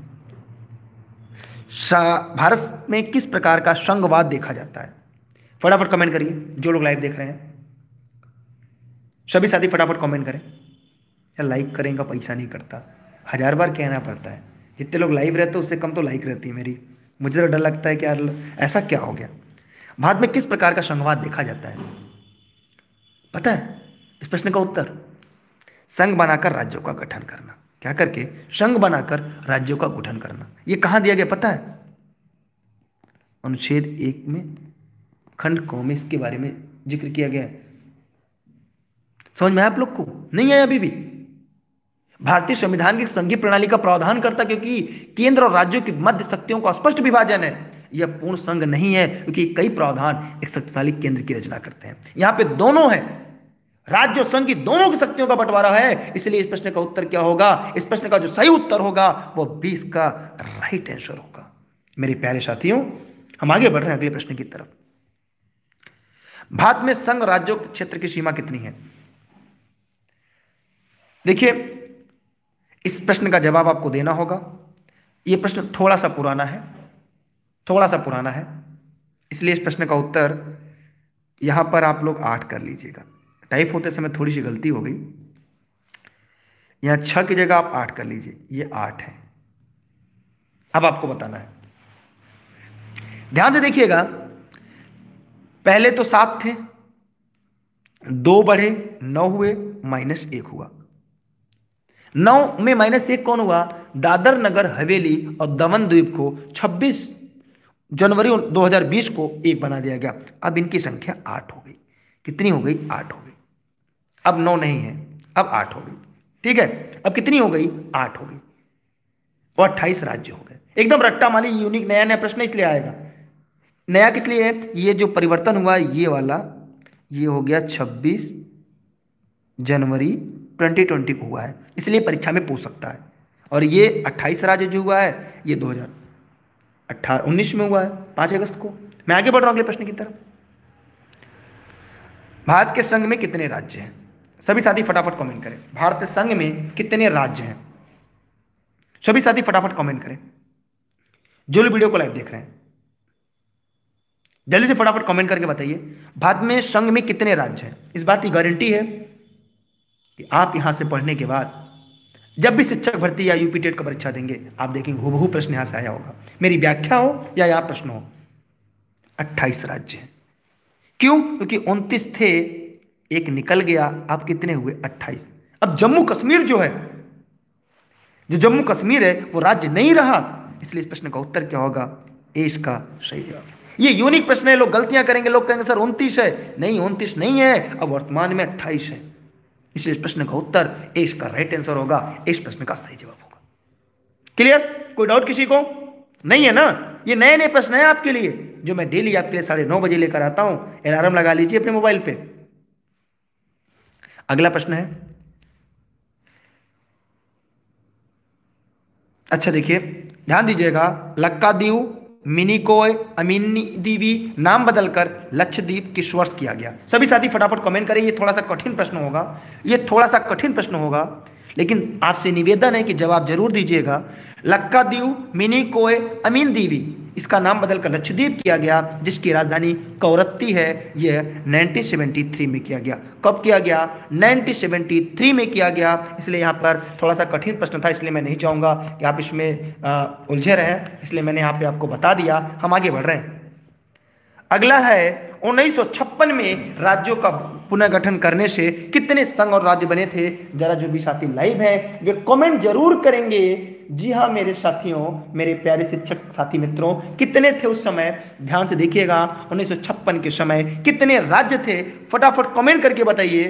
भारत में किस प्रकार का संघवाद देखा जाता है? फटाफट कमेंट करिए जो लोग लाइव देख रहे हैं। सभी साथी फटाफट कमेंट करें। या लाइक करें का पैसा नहीं करता, हजार बार कहना पड़ता है। जितने लोग लाइव रहते हैं उससे कम तो लाइक रहती है मेरी। मुझे तो डर लगता है कि यार ऐसा क्या हो गया। भारत में किस प्रकार का संघवाद देखा जाता है? पता है इस प्रश्न का उत्तर? संघ बनाकर राज्यों का गठन करना। क्या करके? संघ बनाकर राज्यों का गठन करना। यह कहां दिया गया पता है? अनुच्छेद एक में खंड कौ में इसके बारे में जिक्र किया गया है। समझ में आया आप लोग को? नहीं आया अभी भी? भारतीय संविधान की संघीय प्रणाली का प्रावधान करता, क्योंकि केंद्र और राज्यों की मध्य शक्तियों का स्पष्ट विभाजन है। यह पूर्ण संघ नहीं है, क्योंकि कई प्रावधान एक शक्तिशाली केंद्र की रचना करते हैं। यहां पे दोनों है, राज्य और संघ की दोनों की शक्तियों का बंटवारा है। इसलिए इस प्रश्न का उत्तर क्या होगा? इस प्रश्न का जो सही उत्तर होगा वो बीस का राइट आंसर होगा। मेरे प्यारे साथियों, हम आगे बढ़ रहे हैं अगले प्रश्न की तरफ। भारत में संघ राज्यों क्षेत्र की सीमा कितनी है? देखिए, इस प्रश्न का जवाब आपको देना होगा। यह प्रश्न थोड़ा सा पुराना है, थोड़ा सा पुराना है, इसलिए इस प्रश्न का उत्तर यहां पर आप लोग आठ कर लीजिएगा। टाइप होते समय थोड़ी सी गलती हो गई, यहां छह की जगह आप आठ कर लीजिए। ये आठ है। अब आपको बताना है, ध्यान से देखिएगा। पहले तो सात थे, दो बढ़े, नौ हुए, माइनस एक हुआ। नौ में माइनस एक कौन हुआ? दादर नगर हवेली और दमन द्वीप को छब्बीस जनवरी दो हज़ार बीस को एक बना दिया गया। अब इनकी संख्या आठ हो गई। कितनी हो गई? आठ हो गई। अब नौ नहीं है, अब आठ हो गई। ठीक है, अब कितनी हो गई? आठ हो गई। और अट्ठाईस राज्य हो गए। एकदम रट्टा माली, यूनिक नया नया प्रश्न इसलिए आएगा। नया किस लिए है? ये जो परिवर्तन हुआ ये वाला, ये हो गया छब्बीस जनवरी दो हज़ार बीस को हुआ है, इसलिए परीक्षा में पूछ सकता है। और ये अट्ठाईस राज्य जो हुआ है ये दो हज़ार अठारह उन्नीस में हुआ है, पाँच अगस्त को। मैं आगे बढ़ रहा हूं अगले प्रश्न की तरफ। भारत के संघ में कितने राज्य हैं? सभी साथी फटाफट कमेंट करें। भारत के संघ में कितने राज्य हैं? सभी साथी फटाफट कमेंट करें जो लोग वीडियो को लाइव देख रहे हैं। जल्दी से फटाफट कमेंट करके बताइए, भारत में संघ में कितने राज्य हैं? इस बात की गारंटी है कि आप यहां से पढ़ने के बाद जब भी शिक्षक भर्ती या यूपी टेट का परीक्षा देंगे, आप देखेंगे हूबहू प्रश्न यहां से आया होगा। मेरी व्याख्या हो या यहां प्रश्न हो, अट्ठाईस राज्य हैं। क्यों? क्योंकि उनतीस थे, एक निकल गया, अब कितने हुए? अट्ठाईस। अब जम्मू कश्मीर जो है, जो जम्मू कश्मीर है वो राज्य नहीं रहा, इसलिए इस प्रश्न का उत्तर क्या होगा? ए इसका सही जवाब। ये यूनिक प्रश्न है, लोग गलतियां करेंगे, लोग कहेंगे सर उनतीस है। नहीं, उनतीस नहीं है, अब वर्तमान में अट्ठाईस है। इसलिए इस प्रश्न का उत्तर ए इसका राइट आंसर होगा, इस प्रश्न का सही जवाब होगा। क्लियर? कोई डाउट किसी को? नहीं है ना? ये नए नए प्रश्न है आपके लिए, जो मैं डेली आपके लिए साढ़े नौ बजे लेकर आता हूं। अलार्म लगा लीजिए अपने मोबाइल पे। अगला प्रश्न है, अच्छा देखिए, ध्यान दीजिएगा। लक्कादीव, मिनिकोय, अमीनी दीवी नाम बदलकर लक्षद्वीप किस वर्ष किया गया? सभी साथी फटाफट कमेंट करें। ये थोड़ा सा कठिन प्रश्न होगा, ये थोड़ा सा कठिन प्रश्न होगा, लेकिन आपसे निवेदन है कि जवाब जरूर दीजिएगा। लक्कादीव, मिनिकोय, अमीन दीवी, इसका नाम बदलकर लक्षद्वीप किया गया, जिसकी राजधानी कवरत्ती है। यह उन्नीस सौ तिहत्तर में किया गया। कब किया गया? उन्नीस सौ तिहत्तर में किया गया। इसलिए यहाँ पर थोड़ा सा कठिन प्रश्न था, इसलिए मैं नहीं चाहूँगा कि आप इसमें उलझे रहें, इसलिए मैंने यहाँ पे आपको बता दिया। हम आगे बढ़ रहे हैं। अगला है, उन्नीस सौ छप्पन में राज्यों का पुनर्गठन करने से कितने संघ और राज्य बने थे? जरा जो भी साथी लाइव हैं वे कमेंट जरूर करेंगे। जी हाँ मेरे साथियों, मेरे प्यारे शिक्षक साथी मित्रों, कितने थे उस समय? ध्यान से देखिएगा, उन्नीस सौ छप्पन के समय कितने राज्य थे? फटाफट कमेंट करके बताइए।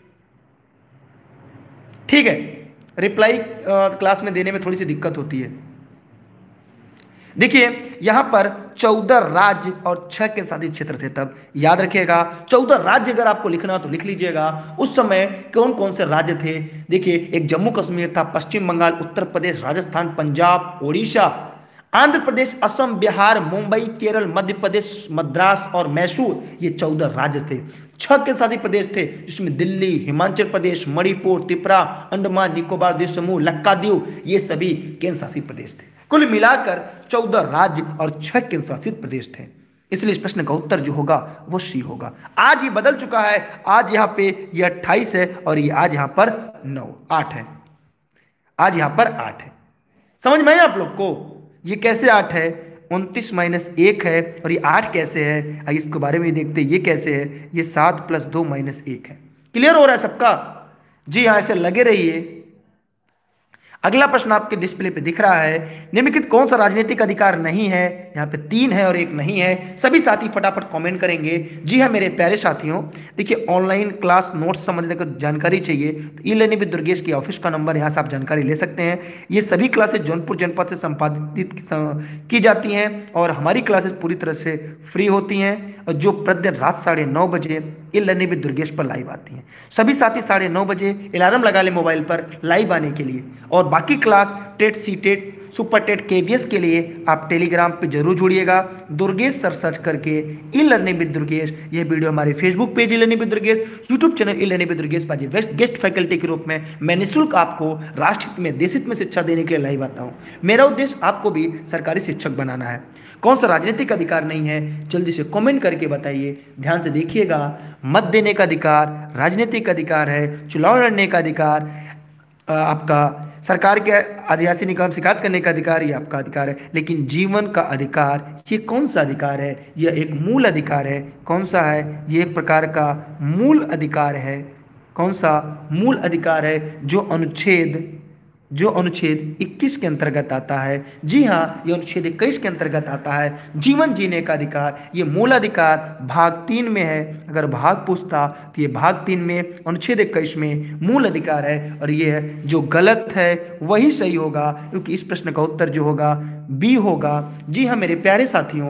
ठीक है, रिप्लाई क्लास में देने में थोड़ी सी दिक्कत होती है। देखिए यहां पर चौदह राज्य और छह के शासित क्षेत्र थे। तब याद रखिएगा, चौदह राज्य अगर आपको लिखना हो तो लिख लीजिएगा। उस समय कौन कौन से राज्य थे? देखिए, एक जम्मू कश्मीर था, पश्चिम बंगाल, उत्तर प्रदेश, राजस्थान, पंजाब, ओडिशा, आंध्र प्रदेश, असम, बिहार, मुंबई, केरल, मध्य प्रदेश, मद्रास और मैसूर, ये चौदह राज्य थे। छह के शासित प्रदेश थे, जिसमें दिल्ली, हिमाचल प्रदेश, मणिपुर, त्रिपुरा, अंडमान निकोबार द्वीप समूह, लक्काद्वीप, ये सभी केंद्र शासित प्रदेश थे। कुल मिलाकर चौदह राज्य और छह केंद्र शासित प्रदेश थे। इसलिए इस प्रश्न का उत्तर जो होगा वो सी होगा। आज ये बदल चुका है, आज यहाँ पे ये अट्ठाईस है और ये आज यहाँ पर नौ आठ है। आज यहाँ पर आठ है। समझ में आया आप लोग को? ये कैसे आठ है? उनतीस माइनस एक है, और ये आठ कैसे है, आइए इसके बारे में देखते हैं। ये कैसे है, ये सात प्लस दो माइनस एक है। क्लियर हो रहा है सबका? जी हाँ, ऐसे लगे रहिए। अगला प्रश्न आपके डिस्प्ले पे दिख रहा है, निम्नलिखित कौन सा राजनीतिक अधिकार नहीं है? यहाँ पे तीन है और एक नहीं है। सभी साथी फटाफट कमेंट करेंगे। जी हाँ मेरे प्यारे साथियों, देखिए ऑनलाइन क्लास नोट्स संबंधित अगर जानकारी चाहिए तो ई लर्निंग विद दुर्गेश की ऑफिस का नंबर, यहाँ से आप जानकारी ले सकते हैं। ये सभी क्लासेस जौनपुर जनपद से संपादित की जाती हैं और हमारी क्लासेस पूरी तरह से फ्री होती हैं, और जो प्रतिदिन रात साढ़े नौ बजे ई लर्निंग विद दुर्गेश पर लाइव आती हैं। सभी साथी साढ़े नौ बजे अलार्म लगा ले मोबाइल पर लाइव आने के लिए। और बाकी class TET, C TET, super TET, KVS के लिए आप टेलीग्राम पे जरूर जुड़िएगा। दुर्गेश सर सर्च करके ई लर्निंग विद दुर्गेश, यह वीडियो हमारे Facebook page E learning with Durgesh, YouTube channel E learning with Durgesh पर गेस्ट फैकल्टी के रूप में मैं निःशुल्क आपको राष्ट्रहित में, देशहित में शिक्षा देने के लिए लाइव आता हूँ। मेरा उद्देश्य आपको भी सरकारी शिक्षक बनाना है। कौन सा राजनीतिक अधिकार नहीं है, जल्दी से कमेंट करके बताइए। ध्यान से देखिएगा, मत देने का अधिकार राजनीतिक अधिकार है, चुनाव लड़ने का अधिकार, आपका सरकार के आदिवासी निकाय शिकायत करने का अधिकार, ये आपका अधिकार है। लेकिन जीवन का अधिकार, ये कौन सा अधिकार है? यह एक मूल अधिकार है। कौन सा है? ये एक प्रकार का मूल अधिकार है। कौन सा मूल अधिकार है? जो अनुच्छेद जो अनुच्छेद इक्कीस के अंतर्गत आता है। जी हाँ, ये अनुच्छेद इक्कीस के अंतर्गत आता है। जीवन जीने का अधिकार, ये मूल अधिकार भाग तीन में है। अगर भाग पूछता तो ये भाग तीन में अनुच्छेद इक्कीस में मूल अधिकार है, और ये है जो गलत है वही सही होगा, क्योंकि इस प्रश्न का उत्तर जो होगा बी होगा। जी हाँ मेरे प्यारे साथियों,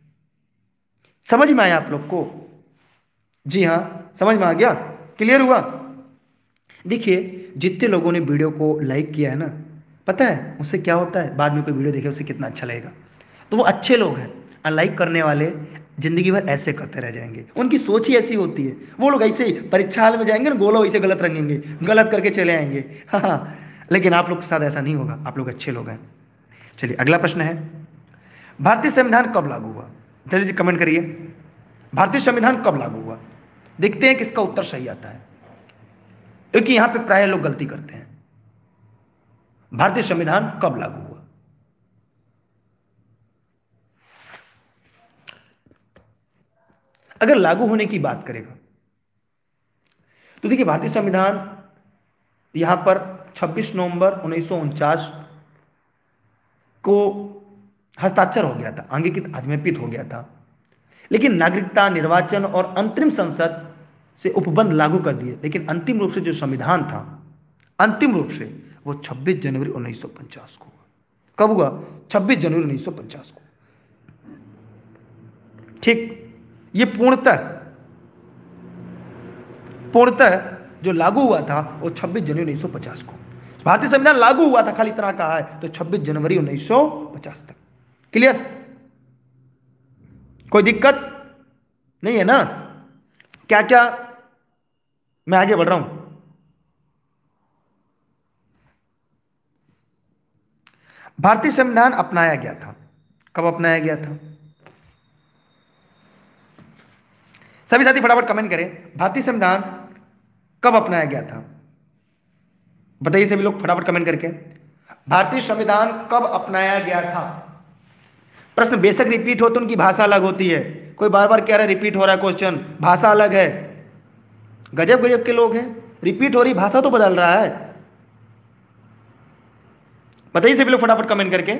समझ में आया आप लोग को? जी हाँ, समझ में आ गया? क्लियर हुआ? देखिए, जितने लोगों ने वीडियो को लाइक किया है ना, पता है उससे क्या होता है? बाद में कोई वीडियो देखे उससे कितना अच्छा लगेगा। तो वो अच्छे लोग हैं। अनलाइक करने वाले जिंदगी भर ऐसे करते रह जाएंगे, उनकी सोच ही ऐसी होती है। वो लोग ऐसे ही परीक्षा हाल में जाएंगे ना, गोला वैसे गलत रंगेंगे, गलत करके चले आएंगे। हाँ हाँ, लेकिन आप लोग के साथ ऐसा नहीं होगा, आप लोग अच्छे लोग हैं। चलिए अगला प्रश्न है, भारतीय संविधान कब लागू हुआ? जल्दी से कमेंट करिए, भारतीय संविधान कब लागू हुआ? देखते हैं किसका उत्तर सही आता है, क्योंकि यहां पे प्राय लोग गलती करते हैं। भारतीय संविधान कब लागू हुआ? अगर लागू होने की बात करेगा तो देखिए, भारतीय संविधान यहां पर छब्बीस नवंबर उन्नीस सौ उनचास को हस्ताक्षर हो गया था, अंगीकृत अधिमेपित हो गया था। लेकिन नागरिकता, निर्वाचन और अंतरिम संसद से उपबंध लागू कर दिए। लेकिन अंतिम रूप से जो संविधान था, अंतिम रूप से वो छब्बीस जनवरी उन्नीस सौ पचास को हुआ। कब हुआ? छब्बीस जनवरी उन्नीस सौ पचास को। ठीक, ये पूर्णतः पूर्णतः जो लागू हुआ था वो छब्बीस जनवरी उन्नीस सौ पचास को। भारतीय संविधान लागू हुआ था, खाली इतना कहा है, तो छब्बीस जनवरी उन्नीस सौ पचास तक। क्लियर? कोई दिक्कत नहीं है ना? क्या क्या मैं आगे बढ़ रहा हूं। भारतीय संविधान अपनाया गया था, कब अपनाया गया था? सभी साथी फटाफट कमेंट करें, भारतीय संविधान कब अपनाया गया था? बताइए सभी लोग फटाफट कमेंट करके, भारतीय संविधान कब अपनाया गया था? प्रश्न बेशक रिपीट हो तो उनकी भाषा अलग होती है। कोई बार बार कह रहा है रिपीट हो रहा है क्वेश्चन, भाषा अलग है। गजब गजब के लोग हैं, रिपीट हो रही भाषा तो बदल रहा है। बताइए सभी लोग फटाफट कमेंट करके।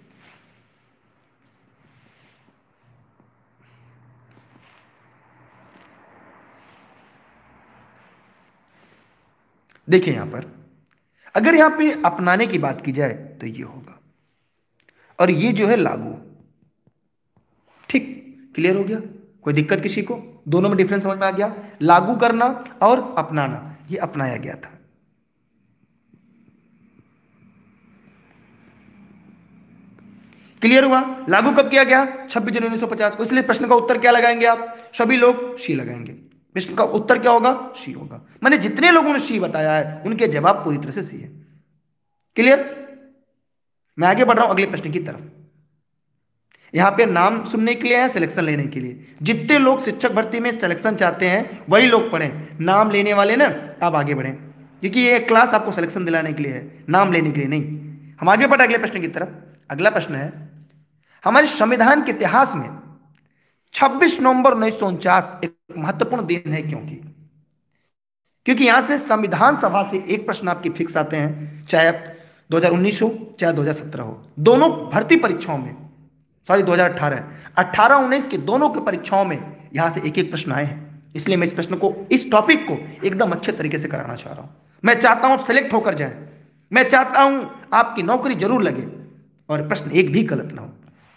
देखिए यहां पर अगर यहां पे अपनाने की बात की जाए तो ये होगा, और ये जो है लागू। ठीक, क्लियर हो गया? कोई दिक्कत किसी को? दोनों में डिफरेंस समझ में आ गया? लागू करना और अपनाना, ये अपनाया गया था। क्लियर हुआ? लागू कब किया गया? छब्बीस जनवरी उन्नीस सौ पचास को। इसलिए प्रश्न का उत्तर क्या लगाएंगे आप? सभी लोग सी लगाएंगे। प्रश्न का उत्तर क्या होगा? सी होगा। मैंने जितने लोगों ने सी बताया है उनके जवाब पूरी तरह से सी है। क्लियर? मैं आगे बढ़ रहा हूं अगले प्रश्न की तरफ। यहां पे नाम सुनने के लिए है, सिलेक्शन लेने के लिए। जितने लोग शिक्षक भर्ती में सिलेक्शन चाहते हैं वही लोग पढ़ें। नाम लेने वाले ना आप आगे बढ़ें, क्योंकि ये क्लास आपको सिलेक्शन दिलाने के लिए है, नाम लेने के लिए नहीं। हम आगे बढ़े अगले प्रश्न की तरफ। अगला प्रश्न है, हमारे संविधान के इतिहास में छब्बीस नवंबर उन्नीस सौ उनचास एक महत्वपूर्ण दिन है, क्योंकि क्योंकि यहां से संविधान सभा से एक प्रश्न आपके फिक्स आते हैं, चाहे दो हज़ार उन्नीस हो चाहे दो हज़ार सत्रह हो, दोनों भर्ती परीक्षाओं में, सॉरी दो हज़ार अठारह अठारह उन्नीस के दोनों के परीक्षाओं में यहां से एक एक प्रश्न आए हैं। इसलिए मैं इस प्रश्न को, इस टॉपिक को एकदम अच्छे तरीके से कराना चाह रहा हूं। मैं चाहता हूं आप सेलेक्ट होकर जाएं, मैं चाहता हूं आपकी नौकरी जरूर लगे और प्रश्न एक भी गलत ना हो।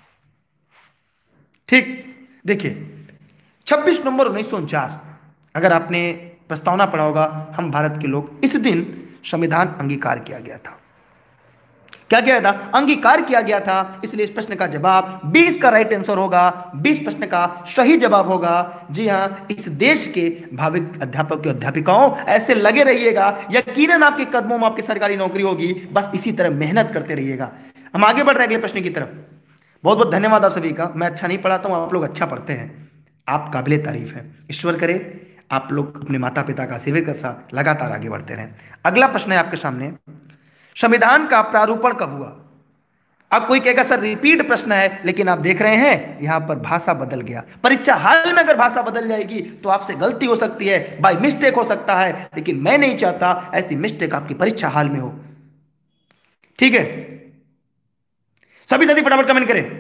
ठीक, देखिए छब्बीस नवंबर उन्नीस सौ उनचास, अगर आपने प्रस्तावना पढ़ा होगा, हम भारत के लोग, इस दिन संविधान अंगीकार किया गया था। क्या किया था? अंगीकार किया गया था। इसलिए इस प्रश्न का जवाब बीस का राइट आंसर होगा, बीस प्रश्न का सही जवाब होगा। जी हां, इस देश के भावी अध्यापक और अध्यापिकाओं ऐसे लगे रहिएगा, यकीनन आपके कदमों में आपकी सरकारी नौकरी होगी। बस इसी तरह मेहनत करते रहिएगा। हम आगे बढ़ रहे हैं अगले प्रश्न की तरफ। बहुत बहुत धन्यवाद आप सभी का। मैं अच्छा नहीं पढ़ाता हूं, आप लोग अच्छा पढ़ते हैं, आप काबिले तारीफ हैं। ईश्वर करे आप लोग अपने माता पिता का आशीर्वाद के साथ लगातार आगे बढ़ते रहें। अगला प्रश्न है आपके सामने, संविधान का प्रारूपण कब हुआ? अब कोई कहेगा सर रिपीट प्रश्न है, लेकिन आप देख रहे हैं यहां पर भाषा बदल गया। परीक्षा हाल में अगर भाषा बदल जाएगी तो आपसे गलती हो सकती है, बाय मिस्टेक हो सकता है, लेकिन मैं नहीं चाहता ऐसी मिस्टेक आपकी परीक्षा हाल में हो। ठीक है, सभी साथी फटाफट कमेंट करें,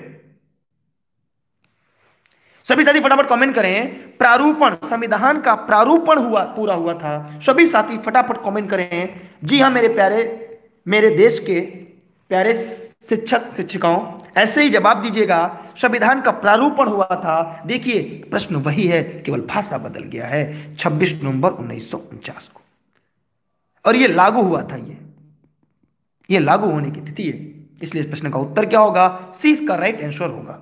सभी साथी फटाफट कमेंट करें। प्रारूपण, संविधान का प्रारूपण हुआ, पूरा हुआ था। सभी साथी फटाफट कमेंट करें। जी हां मेरे प्यारे, मेरे देश के प्यारे शिक्षक शिक्षिकाओं, ऐसे ही जवाब दीजिएगा। संविधान का प्रारूपण हुआ था। देखिए प्रश्न वही है, केवल भाषा बदल गया है। छब्बीस नवंबर उन्नीस सौ उनचास को, और ये लागू हुआ था, ये ये लागू होने की तिथि है। इसलिए इस प्रश्न का उत्तर क्या होगा? सी इसका राइट आंसर होगा।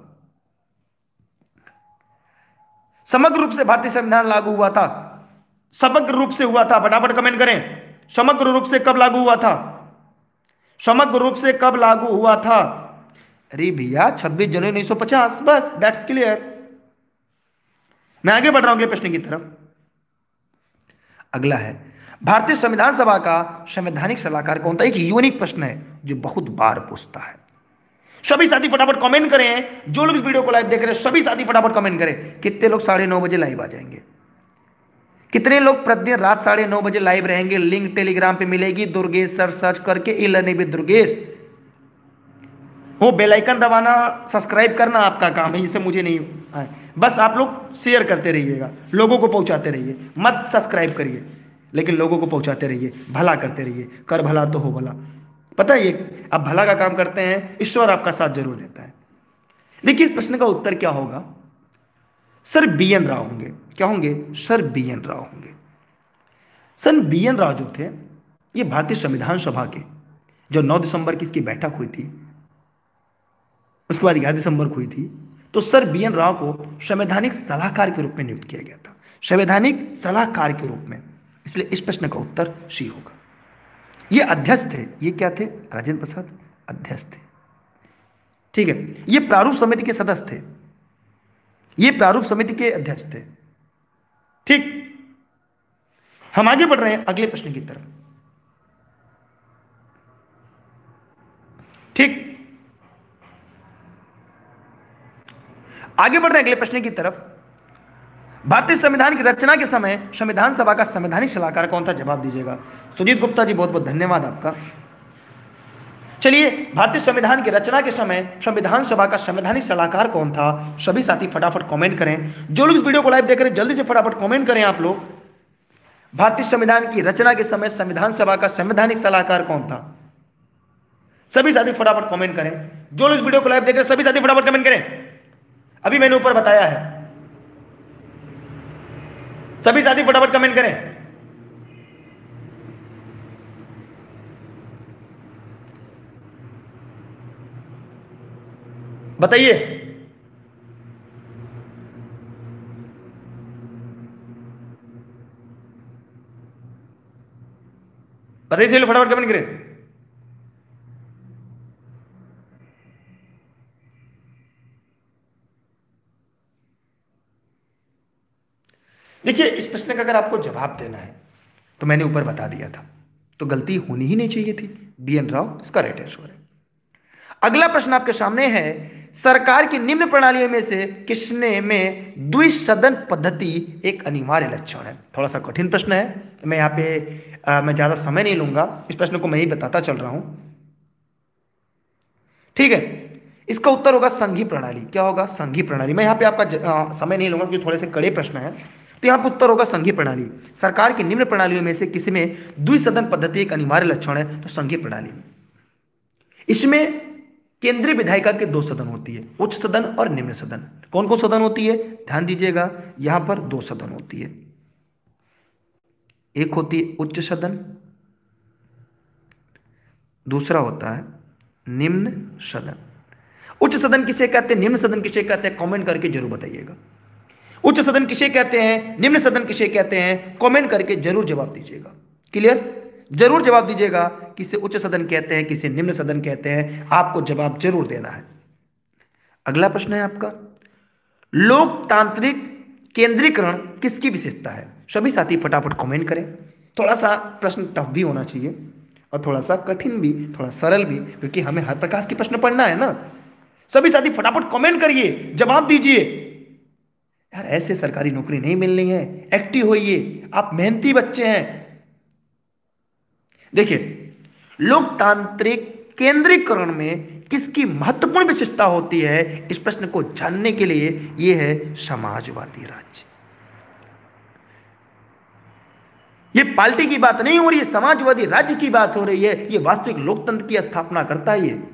समग्र रूप से भारतीय संविधान लागू हुआ था, समग्र रूप से हुआ था, फटाफट कमेंट करें। समग्र रूप से कब लागू हुआ था? समग्र रूप से कब लागू हुआ था? अरे भैया छब्बीस जनवरी उन्नीस सौ पचास, बस दैट्स क्लियर। मैं आगे बढ़ रहा हूं अगले प्रश्न की तरफ। अगला है, भारतीय संविधान सभा का संवैधानिक सलाहकार कौन था? एक यूनिक प्रश्न है जो बहुत बार पूछता है। सभी साथी फटाफट कमेंट करें। जो लोग इस वीडियो को लाइव देख रहे हैं सभी साथी फटाफट कमेंट करें। कितने लोग साढ़े नौ बजे लाइव आ जाएंगे? कितने लोग प्रतिदिन रात साढ़े नौ बजे लाइव रहेंगे? लिंक टेलीग्राम पे मिलेगी, दुर्गेश सर सर्च करके, ई लर्निंग विद दुर्गेश। वो बेल आइकन दबाना, सब्सक्राइब करना आपका काम है, इसे मुझे नहीं आए। बस आप लोग शेयर करते रहिएगा, लोगों को पहुंचाते रहिए। मत सब्सक्राइब करिए, लेकिन लोगों को पहुंचाते रहिए, भला करते रहिए। कर भला तो हो भला। पता है ये आप भला का काम करते हैं, ईश्वर आपका साथ जरूर देता है। देखिए इस प्रश्न का उत्तर क्या होगा? सर बी एन राव होंगे। क्या होंगे? सर बी एन राव होंगे। सर बी एन राव जो थे, ये भारतीय संविधान सभा के, जो नौ दिसंबर की इसकी बैठक हुई थी, उसके बाद ग्यारह दिसंबर को हुई थी, तो सर बी एन राव को संवैधानिक सलाहकार के रूप में नियुक्त किया गया था। संवैधानिक सलाहकार के रूप में। इसलिए इस प्रश्न का उत्तर सी होगा। ये अध्यक्ष थे, ये क्या थे? राजेंद्र प्रसाद अध्यक्ष थे। ठीक है, ये प्रारूप समिति के सदस्य थे, ये प्रारूप समिति के अध्यक्ष थे। ठीक, हम आगे बढ़ रहे हैं अगले प्रश्न की तरफ। ठीक, आगे बढ़ रहे हैं अगले प्रश्न की तरफ। भारतीय संविधान की रचना के समय संविधान सभा का संवैधानिक सलाहकार कौन था? जवाब दीजिएगा। सुजीत गुप्ता जी बहुत बहुत धन्यवाद आपका। चलिए, भारतीय संविधान की रचना के समय संविधान सभा का संवैधानिक सलाहकार कौन था? सभी साथी फटाफट कमेंट करें। जो लोग इस वीडियो को लाइव देख रहे हैं जल्दी से फटाफट कमेंट करें आप लोग। भारतीय संविधान की रचना के समय संविधान सभा का संवैधानिक सलाहकार कौन था? सभी साथी फटाफट कमेंट करें। जो लोग इस वीडियो को लाइव देख रहे हैं सभी साथी फटाफट कमेंट करें। अभी मैंने ऊपर बताया है, सभी साथी फटाफट कमेंट करें। बताइए, बताइए फटाफट कमेंट करें। देखिए इस प्रश्न का अगर आपको जवाब देना है तो मैंने ऊपर बता दिया था, तो गलती होनी ही नहीं चाहिए थी। बी एन राव इसका राइट आंसर है। अगला प्रश्न आपके सामने है, सरकार की निम्न प्रणालियों में से किसने में द्विसदन पद्धति एक अनिवार्य लक्षण है? थोड़ा सा कठिन प्रश्न है, मैं यहाँ पे आ, मैं ज्यादा समय नहीं लूंगा, इस प्रश्न को मैं ही बताता चल रहा हूं। ठीक है, इसका उत्तर होगा संघीय प्रणाली। क्या होगा? संघीय प्रणाली। मैं यहाँ पे आपका ज, आ, समय नहीं लूंगा क्योंकि थोड़े से कड़े प्रश्न है, तो यहाँ पे उत्तर होगा संघीय प्रणाली। सरकार की निम्न प्रणालियों में से किसी में द्विसदन पद्धति एक अनिवार्य लक्षण है, तो संघीय प्रणाली। इसमें केंद्रीय विधायिका के दो सदन होती है, उच्च सदन और निम्न सदन। कौन कौन सदन होती है? ध्यान दीजिएगा, यहां पर दो सदन होती है। एक होती है उच्च सदन, दूसरा होता है निम्न सदन। उच्च सदन किसे कहते हैं, निम्न सदन किसे कहते हैं, कमेंट करके जरूर बताइएगा। उच्च सदन किसे कहते हैं, निम्न सदन किसे कहते हैं, कमेंट करके जरूर जवाब दीजिएगा। क्लियर? जरूर जवाब दीजिएगा, किसे उच्च सदन कहते हैं, किसे निम्न सदन कहते हैं, आपको जवाब जरूर देना है। अगला प्रश्न है आपका, लोकतांत्रिक केंद्रीकरण किसकी विशेषता है? सभी साथी फटाफट कमेंट करें। थोड़ा सा प्रश्न टफ भी होना चाहिए और थोड़ा सा कठिन भी, थोड़ा सरल भी, क्योंकि हमें हर प्रकार के प्रश्न पढ़ना है ना। सभी साथी फटाफट कमेंट करिए, जवाब दीजिए। यार ऐसे सरकारी नौकरी नहीं मिलनी है, एक्टिव होइए, आप मेहनती बच्चे हैं। देखिए, लोकतांत्रिक केंद्रीकरण में किसकी महत्वपूर्ण विशेषता होती है, इस प्रश्न को जानने के लिए यह है समाजवादी राज्य। यह पार्टी की बात नहीं हो रही है, समाजवादी राज्य की बात हो रही है। यह वास्तविक लोकतंत्र की स्थापना करता है। ये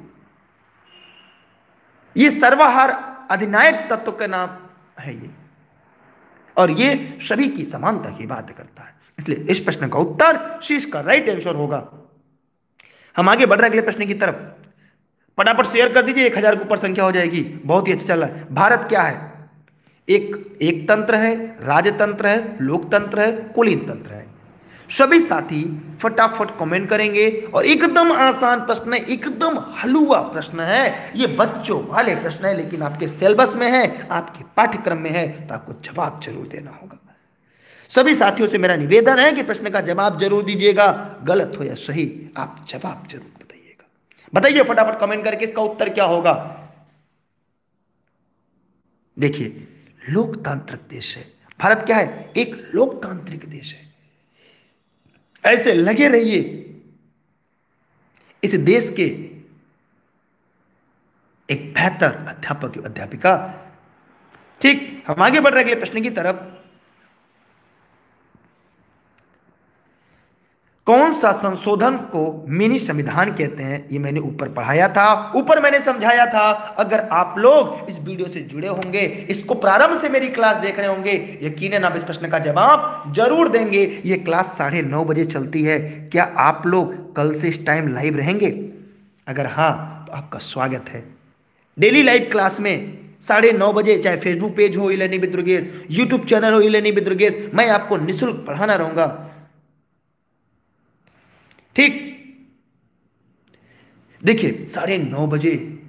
ये सर्वहार अधिनायक तत्व का नाम है ये, और ये सभी की समानता की बात करता है। इसलिए इस प्रश्न का उत्तर सी इसका राइट आंसर होगा। हम आगे बढ़ रहे अगले प्रश्न की तरफ। फटाफट शेयर कर दीजिए, एक हजार के ऊपर संख्या हो जाएगी। बहुत ही अच्छा चल रहा है। भारत क्या है? एक एक तंत्र है, राजतंत्र है, लोकतंत्र है, कुलीन तंत्र है। सभी साथी फटाफट कमेंट करेंगे और एकदम आसान प्रश्न है, एकदम हलवा प्रश्न है। ये बच्चों वाले प्रश्न है, लेकिन आपके सिलेबस में है, आपके पाठ्यक्रम में है, तो आपको जवाब जरूर देना होगा। सभी साथियों से मेरा निवेदन है कि प्रश्न का जवाब जरूर दीजिएगा, गलत हो या सही आप जवाब जरूर बताइएगा। बताइए फटाफट कमेंट करके इसका उत्तर क्या होगा। देखिए, लोकतांत्रिक देश है भारत। क्या है? एक लोकतांत्रिक देश है। ऐसे लगे रहिए इस देश के एक बेहतर अध्यापक अध्यापिका। ठीक, हम आगे बढ़ रहे अगले प्रश्न की तरफ। कौन सा संशोधन को मिनी संविधान कहते हैं? ये मैंने ऊपर पढ़ाया था, ऊपर मैंने समझाया था। अगर आप लोग इस वीडियो से जुड़े होंगे, इसको प्रारंभ से मेरी क्लास देख रहे होंगे, यकीनन आप इस प्रश्न का जवाब जरूर देंगे। ये क्लास साढ़े नौ बजे चलती है। क्या आप लोग कल से इस टाइम लाइव रहेंगे? अगर हाँ, तो आपका स्वागत है। डेली लाइव क्लास में साढ़े नौ बजे, चाहे फेसबुक पेज हो E learning with Durgesh, YouTube channel हो ई लर्निंग विद दुर्गेश, मैं आपको निःशुल्क पढ़ाना रहूंगा। ठीक, देखिए साढ़े नौ बजे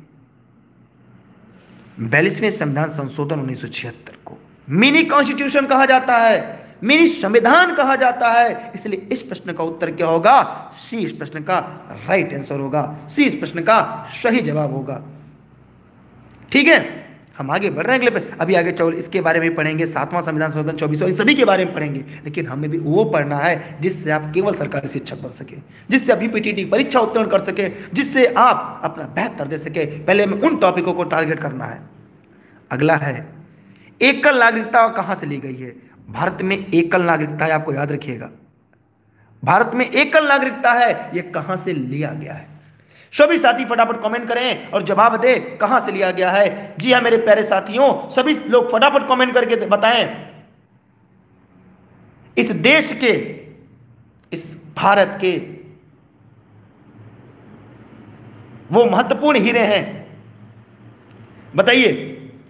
बयालीसवें संविधान संशोधन उन्नीस सौ छिहत्तर को मिनी कॉन्स्टिट्यूशन कहा जाता है, मिनी संविधान कहा जाता है। इसलिए इस प्रश्न का उत्तर क्या होगा? सी इस प्रश्न का राइट आंसर होगा, सी इस प्रश्न का सही जवाब होगा। ठीक है, हम आगे बढ़ रहे हैं अगले पे। अभी आगे चौल इसके बारे में पढ़ेंगे, सातवां संविधान संशोधन चौबीसवां, इस सभी के बारे में पढ़ेंगे। लेकिन हमें भी वो पढ़ना है जिससे आप केवल सरकारी शिक्षक बन सके, जिससे आप यूपीटीटी परीक्षा उत्तीर्ण कर सके, जिससे आप अपना बेहतर दे सके। पहले हमें उन टॉपिकों को टारगेट करना है। अगला है एकल नागरिकता कहां से ली गई है? भारत में एकल नागरिकता है, आपको याद रखिएगा। भारत में एकल नागरिकता है, यह कहां से लिया गया है? सभी साथी फटाफट कमेंट करें और जवाब दे कहां से लिया गया है। जी हां मेरे प्यारे साथियों, सभी लोग फटाफट कमेंट करके बताएं। इस देश के, इस भारत के वो महत्वपूर्ण हीरे हैं, बताइए।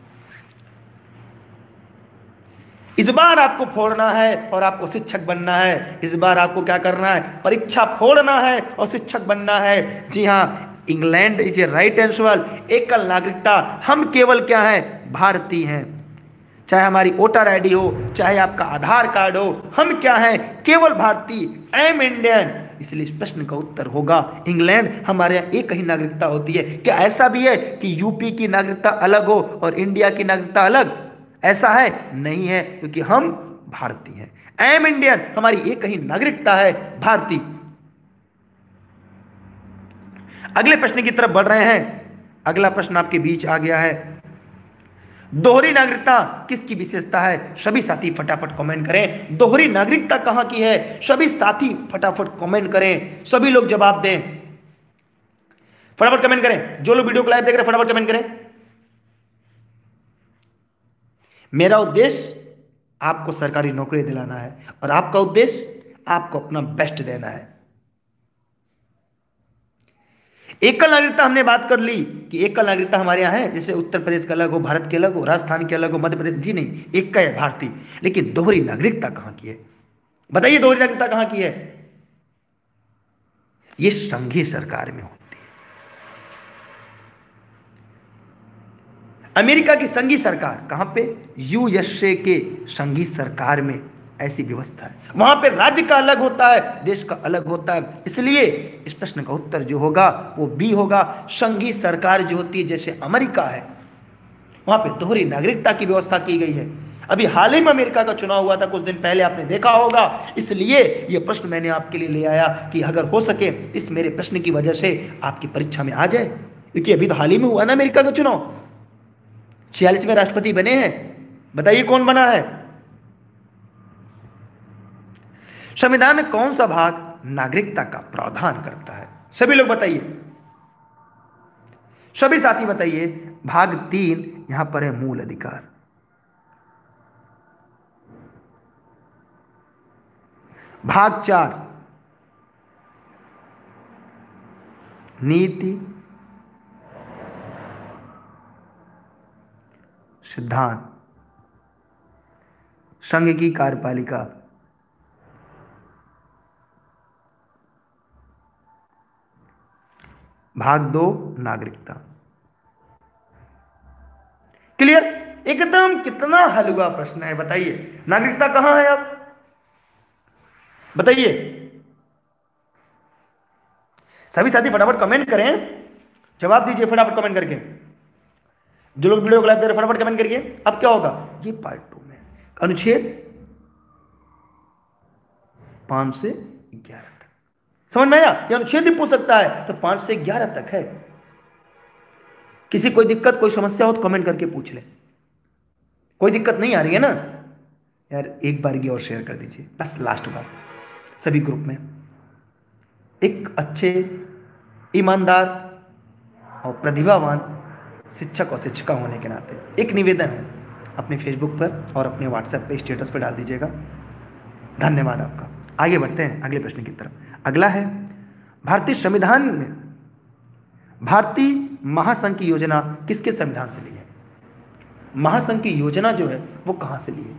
इस बार आपको फोड़ना है और आपको शिक्षक बनना है। इस बार आपको क्या करना है? परीक्षा फोड़ना है और शिक्षक बनना है। जी हाँ, England is a right answer. एकल नागरिकता, हम केवल क्या हैं? भारतीय हैं। चाहे हमारी वोटर आईडी हो, चाहे आपका आधार कार्ड हो, हम क्या हैं? केवल भारतीय। I am Indian. इसलिए इस प्रश्न का उत्तर होगा इंग्लैंड। हमारे यहाँ एक ही नागरिकता होती है। क्या ऐसा भी है कि यूपी की नागरिकता अलग हो और इंडिया की नागरिकता अलग? ऐसा है? नहीं है, क्योंकि हम भारतीय हैं। आई एम इंडियन, हमारी एक ही नागरिकता है, भारतीय। अगले प्रश्न की तरफ बढ़ रहे हैं। अगला प्रश्न आपके बीच आ गया है, दोहरी नागरिकता किसकी विशेषता है? सभी साथी फटाफट कमेंट करें, दोहरी नागरिकता कहां की है? सभी साथी फटाफट कमेंट करें, सभी लोग जवाब दें, फटाफट कमेंट करें। जो लोग वीडियो को लाइव देख रहे हैं फटाफट कमेंट करें। मेरा उद्देश्य आपको सरकारी नौकरी दिलाना है और आपका उद्देश्य आपको अपना बेस्ट देना है। एकल नागरिकता हमने बात कर ली कि एकल नागरिकता हमारे यहाँ है, जैसे उत्तर प्रदेश का अलग हो, भारत के अलग हो, राजस्थान के अलग हो, मध्य प्रदेश। जी नहीं, एक का है, भारतीय। लेकिन दोहरी नागरिकता कहां की है? बताइए, दोहरी नागरिकता कहां की है? ये संघीय सरकार में होती है। अमेरिका की संघीय सरकार कहां पे? यूएसए के संघीय सरकार में ऐसी व्यवस्था है। वहां पे राज्य का अलग होता है, देश का अलग होता है। इसलिए इस प्रश्न का उत्तर जो होगा वो बी होगा। संघीय सरकार जो होती है, जैसे अमेरिका है, वहां पे दोहरी नागरिकता की व्यवस्था की गई है। अभी हाल ही में अमेरिका का चुनाव हुआ था, कुछ दिन पहले, आपने देखा होगा। इसलिए यह प्रश्न मैंने आपके लिए ले आया कि अगर हो सके इस मेरे प्रश्न की वजह से आपकी परीक्षा में आ जाए, क्योंकि अभी तो हाल ही में हुआ ना अमेरिका का चुनाव। छियालीसवें राष्ट्रपति बने हैं। बताइए कौन बना है? संविधान में कौन सा भाग नागरिकता का प्रावधान करता है? सभी लोग बताइए, सभी साथी बताइए। भाग तीन यहां पर है मूल अधिकार। भाग चार नीति सिद्धांत संघ की कार्यपालिका। भाग दो नागरिकता। क्लियर? एकदम कितना हलवा प्रश्न है, बताइए। नागरिकता कहां है? अब बताइए, सभी साथी फटाफट कमेंट करें, जवाब दीजिए फटाफट कमेंट करके। जो लोग वीडियो को लाइक दे रहे फटाफट कमेंट करिए। अब क्या होगा? ये पार्ट टू में अनुच्छेद पांच से ग्यारह तक, समझ में आया? ये अनुच्छेद भी पूछ सकता है, तो पांच से ग्यारह तक है। किसी कोई दिक्कत, कोई समस्या हो तो कमेंट करके पूछ ले। कोई दिक्कत नहीं आ रही है ना यार? एक बार की और शेयर कर दीजिए, बस लास्ट बार, सभी ग्रुप में। एक अच्छे, ईमानदार और प्रतिभावान शिक्षक और शिक्षिका होने के नाते एक निवेदन है, अपने फेसबुक पर और अपने व्हाट्सएप पे स्टेटस पर डाल दीजिएगा। धन्यवाद आपका। आगे बढ़ते हैं अगले प्रश्न की तरफ। अगला है, भारतीय संविधान में भारतीय महासंघ की योजना किसके संविधान से ली है? महासंघ की योजना जो है वो कहां से ली है?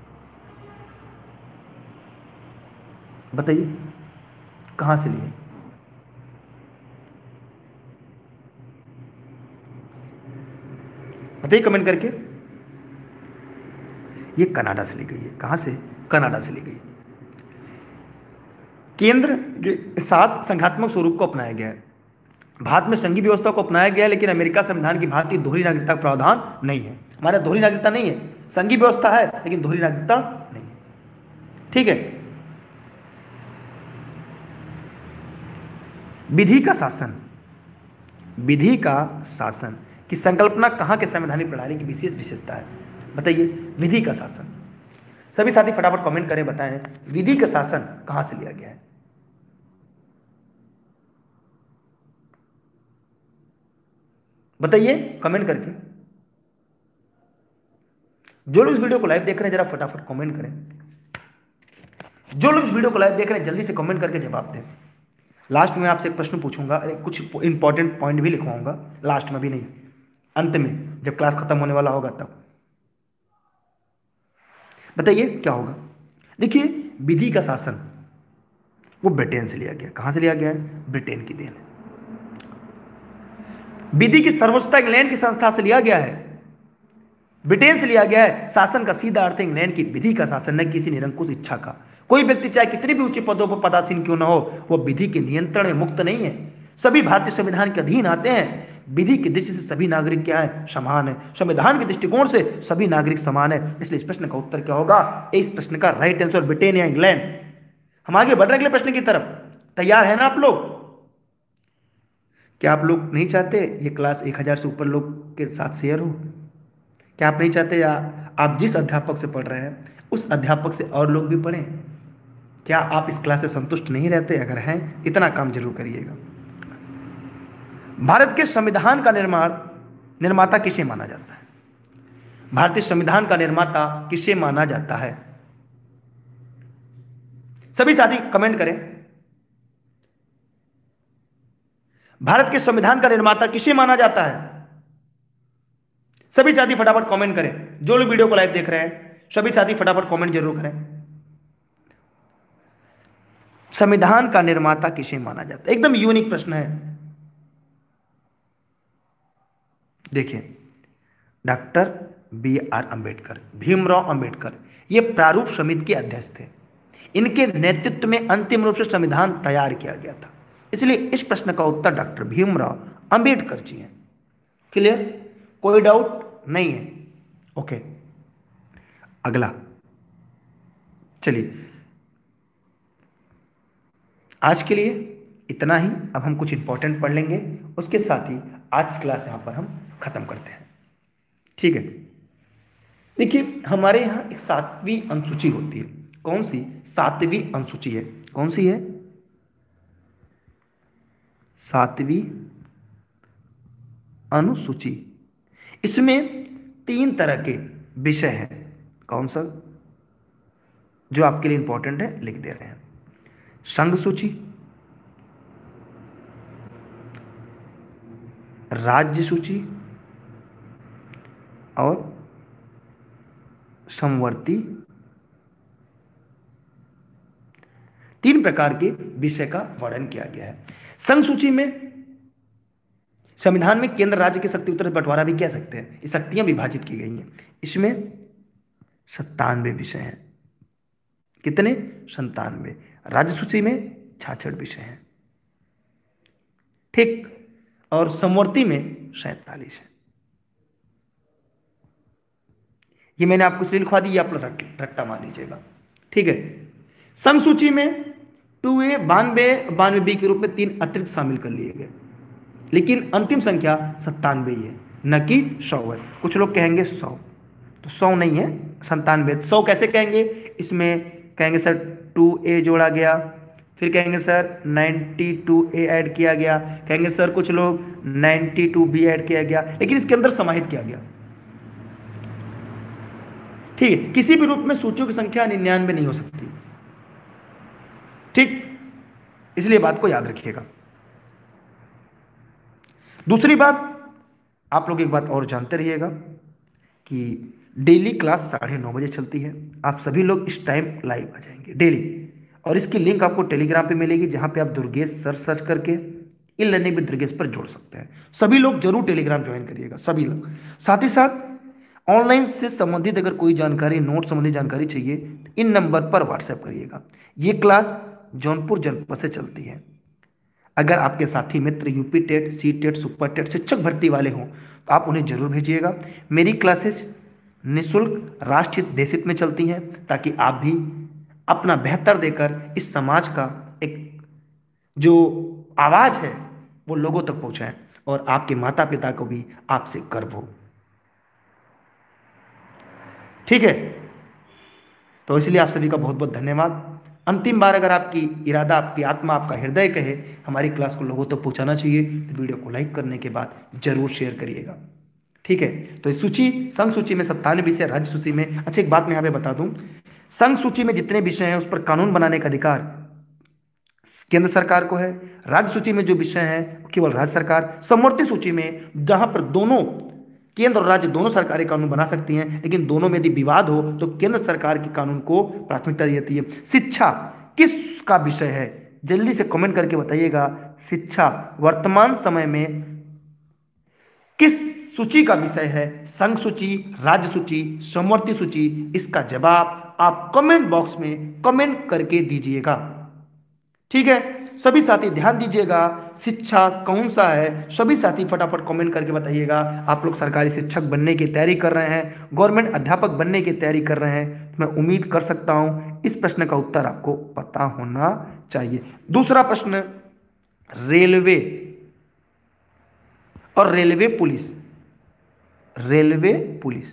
बताइए, कहां से ली है? बताइए कमेंट करके। ये कनाडा से ली गई है। कहां से? कनाडा से ली गई है। केंद्र के साथ संघात्मक स्वरूप को अपनाया गया है। भारत में संघीय व्यवस्था को अपनाया गया है, लेकिन अमेरिका संविधान की भारतीय दोहरी नागरिकता का प्रावधान नहीं है। हमारा दोहरी नागरिकता नहीं है, संघीय व्यवस्था है लेकिन दोहरी नागरिकता नहीं है। ठीक है। विधि का शासन, विधि का शासन की संकल्पना कहां के संवैधानिक प्रणाली की विशेष विशेषता है? बताइए, विधि का शासन। सभी साथी फटाफट कमेंट करें, बताएं विधि का शासन कहां से लिया गया है? बताइए कमेंट करके। जो लोग इस वीडियो को लाइव देख रहे हैं जरा फटाफट कमेंट करें। जो लोग इस वीडियो को लाइव देख रहे हैं जल्दी से कमेंट करके जवाब दें। लास्ट में आपसे एक प्रश्न पूछूंगा, कुछ इंपॉर्टेंट पॉइंट भी लिखवाऊंगा, लास्ट में भी नहीं, अंत में जब क्लास खत्म होने वाला होगा तब। बताइए क्या होगा? देखिए, विधि का शासन वो ब्रिटेन से लिया गया। कहां से लिया गया है? ब्रिटेन की देन है। विधि की सर्वोच्चता इंग्लैंड की संस्था से लिया गया है, ब्रिटेन से लिया गया है। शासन का सीधा अर्थ इंग्लैंड की विधि का शासन, न किसी निरंकुश इच्छा का। कोई व्यक्ति चाहे कितने भी ऊंचे पदों पर पदासीन क्यों ना हो, वो विधि के नियंत्रण में मुक्त नहीं है। सभी भारतीय संविधान के अधीन आते हैं। विधि की दृष्टि से सभी नागरिक क्या है? समान है। संविधान के दृष्टिकोण से सभी नागरिक समान है। इसलिए इस प्रश्न का उत्तर क्या होगा? इस प्रश्न का राइट आंसर ब्रिटेन या इंग्लैंड। हम आगे बढ़ रहे अगले प्रश्न की तरफ। तैयार है ना आप लोग? क्या आप लोग नहीं चाहते ये क्लास एक हजार से ऊपर लोग के साथ शेयर हो? क्या आप नहीं चाहते या आप जिस अध्यापक से पढ़ रहे हैं उस अध्यापक से और लोग भी पढ़ें? क्या आप इस क्लास से संतुष्ट नहीं रहते? अगर हैं, इतना काम जरूर करिएगा। भारत के संविधान का निर्माण निर्माता किसे माना जाता है? भारतीय संविधान का निर्माता किसे माना जाता है? सभी साथी कमेंट करें। भारत के संविधान का निर्माता किसे माना जाता है? सभी साथी फटाफट कमेंट करें। जो लोग वीडियो को लाइव देख रहे हैं सभी साथी फटाफट कमेंट जरूर करें। संविधान का निर्माता किसे माना जाता है? एकदम यूनिक प्रश्न है। देखिए, doctor B R Ambedkar, Bhimrao Ambedkar, ये प्रारूप समिति के अध्यक्ष थे। इनके नेतृत्व में अंतिम रूप से संविधान तैयार किया गया था। इसलिए इस प्रश्न का उत्तर डॉक्टर भीमराव अंबेडकर जी हैं। क्लियर? कोई डाउट नहीं है? ओके, अगला चलिए, आज के लिए इतना ही। अब हम कुछ इंपॉर्टेंट पढ़ लेंगे, उसके साथ ही आज की क्लास यहां पर हम खत्म करते हैं। ठीक है? देखिए, हमारे यहां एक सातवीं अनुसूची होती है। कौन सी? सातवीं अनुसूची है। कौन सी है? सातवीं अनुसूची। इसमें तीन तरह के विषय हैं। कौन सा? जो आपके लिए इंपॉर्टेंट है लिख दे रहे हैं। संघ सूची, राज्य सूची और समवर्ती। तीन प्रकार के विषय का वर्णन किया गया है। संघ सूची में संविधान में केंद्र राज्य के शक्ति उत्तर बंटवारा भी कह सकते हैं। ये शक्तियां विभाजित की गई हैं। इसमें सत्तानवे विषय हैं। कितने? संतानवे। राज्य सूची में छियासठ विषय हैं। ठीक? और समवर्ती में सैंतालीस है। ये मैंने आपको इसलिए लिखवा दी, आप लोग रट्टा मान लीजिएगा। ठीक है? संघ सूची में टू ए बानवे बानवे बी के रूप में तीन अतिरिक्त शामिल कर लिए गए, लेकिन अंतिम संख्या सत्तानवे ही है, न कि सौ है। कुछ लोग कहेंगे सौ, तो सौ नहीं है, संतानवे। सौ कैसे कहेंगे? इसमें कहेंगे सर टू ए जोड़ा गया, फिर कहेंगे sir ninety two A add किया गया, कहेंगे सर कुछ लोग नाइन्टी टू बी ऐड किया गया, लेकिन इसके अंदर समाहित किया गया। ठीक है? किसी भी रूप में सूचियों की संख्या निन्यानवे नहीं हो सकती। ठीक? इसलिए बात को याद रखिएगा। दूसरी बात, आप लोग एक बात और जानते रहिएगा कि डेली क्लास साढ़े नौ बजे चलती है। आप सभी लोग इस टाइम लाइव आ जाएंगे डेली, और इसकी लिंक आपको टेलीग्राम पे मिलेगी, जहां पे आप दुर्गेश सर सर्च करके इन लर्निंग विद दुर्गेश पर जोड़ सकते हैं। सभी लोग जरूर टेलीग्राम ज्वाइन करिएगा, सभी लोग। साथ ही साथ ऑनलाइन से संबंधित अगर कोई जानकारी, नोट संबंधी जानकारी चाहिए तो इन नंबर पर व्हाट्सएप करिएगा। ये क्लास जौनपुर जनपद से चलती है। अगर आपके साथी मित्र UP TET, C TET, super TET, शिक्षक भर्ती वाले हों तो आप उन्हें जरूर भेजिएगा। मेरी क्लासेस निःशुल्क, राष्ट्रहित, देशहित में चलती हैं, ताकि आप भी अपना बेहतर देकर इस समाज का एक जो आवाज़ है वो लोगों तक पहुंचाएं, और आपके माता पिता को भी आपसे गर्व हो। ठीक है? तो इसलिए आप सभी का बहुत बहुत धन्यवाद। अंतिम बार अगर आपकी इरादा, आपकी आत्मा, आपका हृदय कहे हमारी क्लास को लोगों तक पहुंचाना चाहिए, तो वीडियो को लाइक करने के बाद जरूर शेयर करिएगा। ठीक है? तो इस सूची, संघ सूची में सत्तानवे विषय, राज्य सूची में, अच्छा एक बात मैं यहाँ पे बता दूं, संघ सूची में जितने विषय हैं उस पर कानून बनाने का अधिकार केंद्र सरकार को है। राज्य सूची में जो विषय हैं केवल राज्य सरकार। समवर्ती सूची में जहां पर दोनों केंद्र और राज्य दोनों सरकारें कानून बना सकती हैं, लेकिन दोनों में यदि विवाद हो तो केंद्र सरकार के कानून को प्राथमिकता दी जाती है। शिक्षा किसका विषय है? जल्दी से कमेंट करके बताइएगा। शिक्षा वर्तमान समय में किस सूची का विषय है? संघ सूची, राज्य सूची, समवर्ती सूची? इसका जवाब आप कमेंट बॉक्स में कमेंट करके दीजिएगा। ठीक है, सभी साथी ध्यान दीजिएगा, शिक्षा कौन सा है, सभी साथी फटाफट कमेंट करके बताइएगा। आप लोग सरकारी शिक्षक बनने की तैयारी कर रहे हैं, गवर्नमेंट अध्यापक बनने की तैयारी कर रहे हैं, मैं उम्मीद कर सकता हूं इस प्रश्न का उत्तर आपको पता होना चाहिए। दूसरा प्रश्न, रेलवे और रेलवे पुलिस, रेलवे पुलिस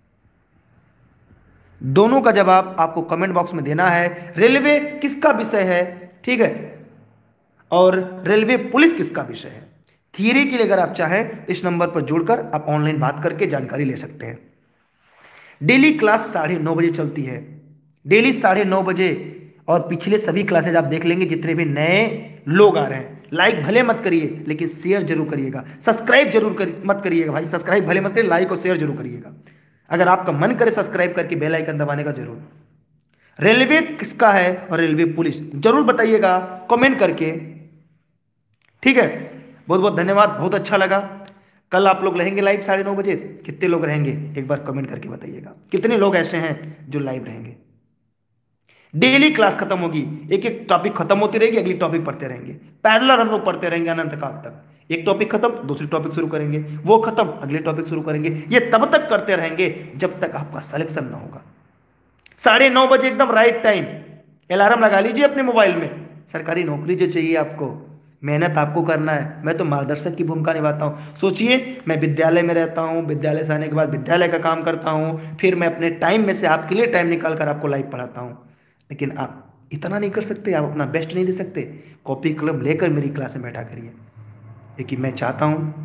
दोनों का जवाब आपको कमेंट बॉक्स में देना है। रेलवे किसका विषय है, ठीक है, और रेलवे पुलिस किसका विषय है। थियरी के लिए अगर आप चाहें इस नंबर पर जुड़कर आप ऑनलाइन बात करके जानकारी ले सकते हैं। डेली क्लास साढ़े नौ बजे चलती है, डेली साढ़े नौ बजे, और पिछले सभी क्लासेज आप देख लेंगे जितने भी नए लोग आ रहे हैं। लाइक भले मत करिए लेकिन शेयर जरूर करिएगा, सब्सक्राइब जरूर कर, मत करिएगा भाई, सब्सक्राइब भले मत करिए, लाइक और शेयर जरूर करिएगा। अगर आपका मन करे सब्सक्राइब करके बेल आइकन दबाने का जरूर। रेलवे किसका है और रेलवे पुलिस जरूर बताइएगा कमेंट करके, ठीक है। बहुत बहुत धन्यवाद, बहुत अच्छा लगा। कल आप लोग रहेंगे लाइव साढ़े नौ बजे, कितने लोग रहेंगे एक बार कमेंट करके बताइएगा, कितने लोग ऐसे हैं जो लाइव रहेंगे। डेली क्लास खत्म होगी, एक एक टॉपिक खत्म होती रहेगी, अगली टॉपिक पढ़ते रहेंगे, पैरेलल हम लोग पढ़ते रहेंगे अनंत काल तक। एक टॉपिक खत्म दूसरी टॉपिक शुरू करेंगे, वो खत्म अगले टॉपिक शुरू करेंगे, ये तब तक करते रहेंगे जब तक आपका सिलेक्शन ना होगा। साढ़े नौ बजे एकदम राइट टाइम, अलार्म लगा लीजिए अपने मोबाइल में। सरकारी नौकरी जो चाहिए आपको, मेहनत आपको करना है, मैं तो मार्गदर्शक की भूमिका निभाता हूँ। सोचिए, मैं विद्यालय में रहता हूँ, विद्यालय से आने के बाद विद्यालय का काम करता हूँ, फिर मैं अपने टाइम में से आपके लिए टाइम निकाल कर आपको लाइव पढ़ाता हूँ। लेकिन आप इतना नहीं कर सकते, आप अपना बेस्ट नहीं दे सकते। कॉपी कलम लेकर मेरी क्लास में बैठा करिए, लेकिन मैं चाहता हूँ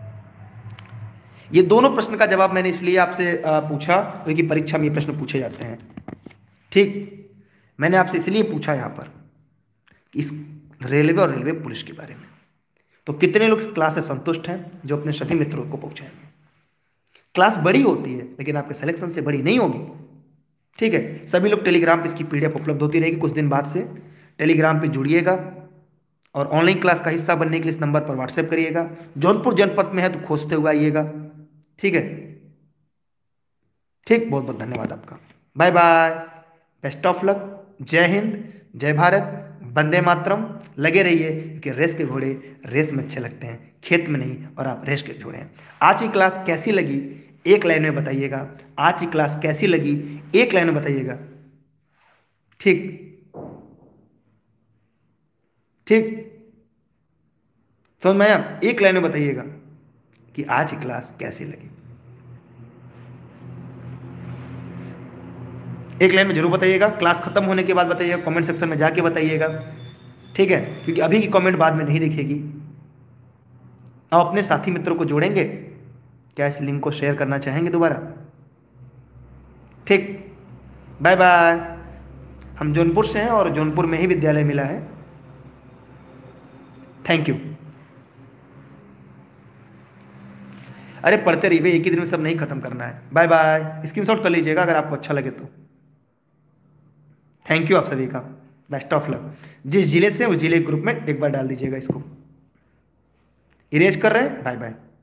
ये दोनों प्रश्न का जवाब मैंने इसलिए आपसे पूछा क्योंकि परीक्षा में ये प्रश्न पूछे जाते हैं। ठीक, मैंने आपसे इसलिए पूछा यहाँ पर इस रेलवे और रेलवे पुलिस के बारे में। तो कितने लोग क्लास से संतुष्ट हैं जो अपने सभी मित्रों को पहुंचाएंगे। क्लास बड़ी होती है लेकिन आपके सिलेक्शन से बड़ी नहीं होगी, ठीक है। सभी लोग टेलीग्राम पे इसकी पीडीएफ उपलब्ध होती रहेगी, कुछ दिन बाद से टेलीग्राम पे जुड़िएगा और ऑनलाइन क्लास का हिस्सा बनने के लिए इस नंबर पर व्हाट्सएप करिएगा। जौनपुर जनपद में है तो खोजते हुए आइएगा, ठीक है। ठीक, बहुत बहुत धन्यवाद आपका, bye bye, best of luck, जय हिंद, जय भारत, वंदे मातरम। लगे रहिए क्योंकि रेस के घोड़े रेस में अच्छे लगते हैं, खेत में नहीं, और आप रेस के घोड़े हैं। आज की क्लास कैसी लगी एक लाइन में बताइएगा, आज की क्लास कैसी लगी एक लाइन में बताइएगा, ठीक ठीक, समझ में आया? एक लाइन में बताइएगा कि आज की क्लास कैसी लगी, एक लाइन में जरूर बताइएगा। क्लास खत्म होने के बाद बताइएगा, कमेंट सेक्शन में जाके बताइएगा, ठीक है, क्योंकि अभी की कमेंट बाद में नहीं दिखेगी। आप अपने साथी मित्रों को जोड़ेंगे, क्या इस लिंक को शेयर करना चाहेंगे दोबारा? ठीक, बाय बाय। हम जौनपुर से हैं और जौनपुर में ही विद्यालय मिला है। Thank you. अरे पढ़ते रहिए, एक ही दिन में सब नहीं खत्म करना है। बाय बाय, स्क्रीनशॉट कर लीजिएगा अगर आपको अच्छा लगे तो। थैंक यू आप सभी का, बेस्ट ऑफ लक। जिस जिले से उस जिले ग्रुप में एक बार डाल दीजिएगा इसको। इरेज कर रहे हैं, बाय बाय।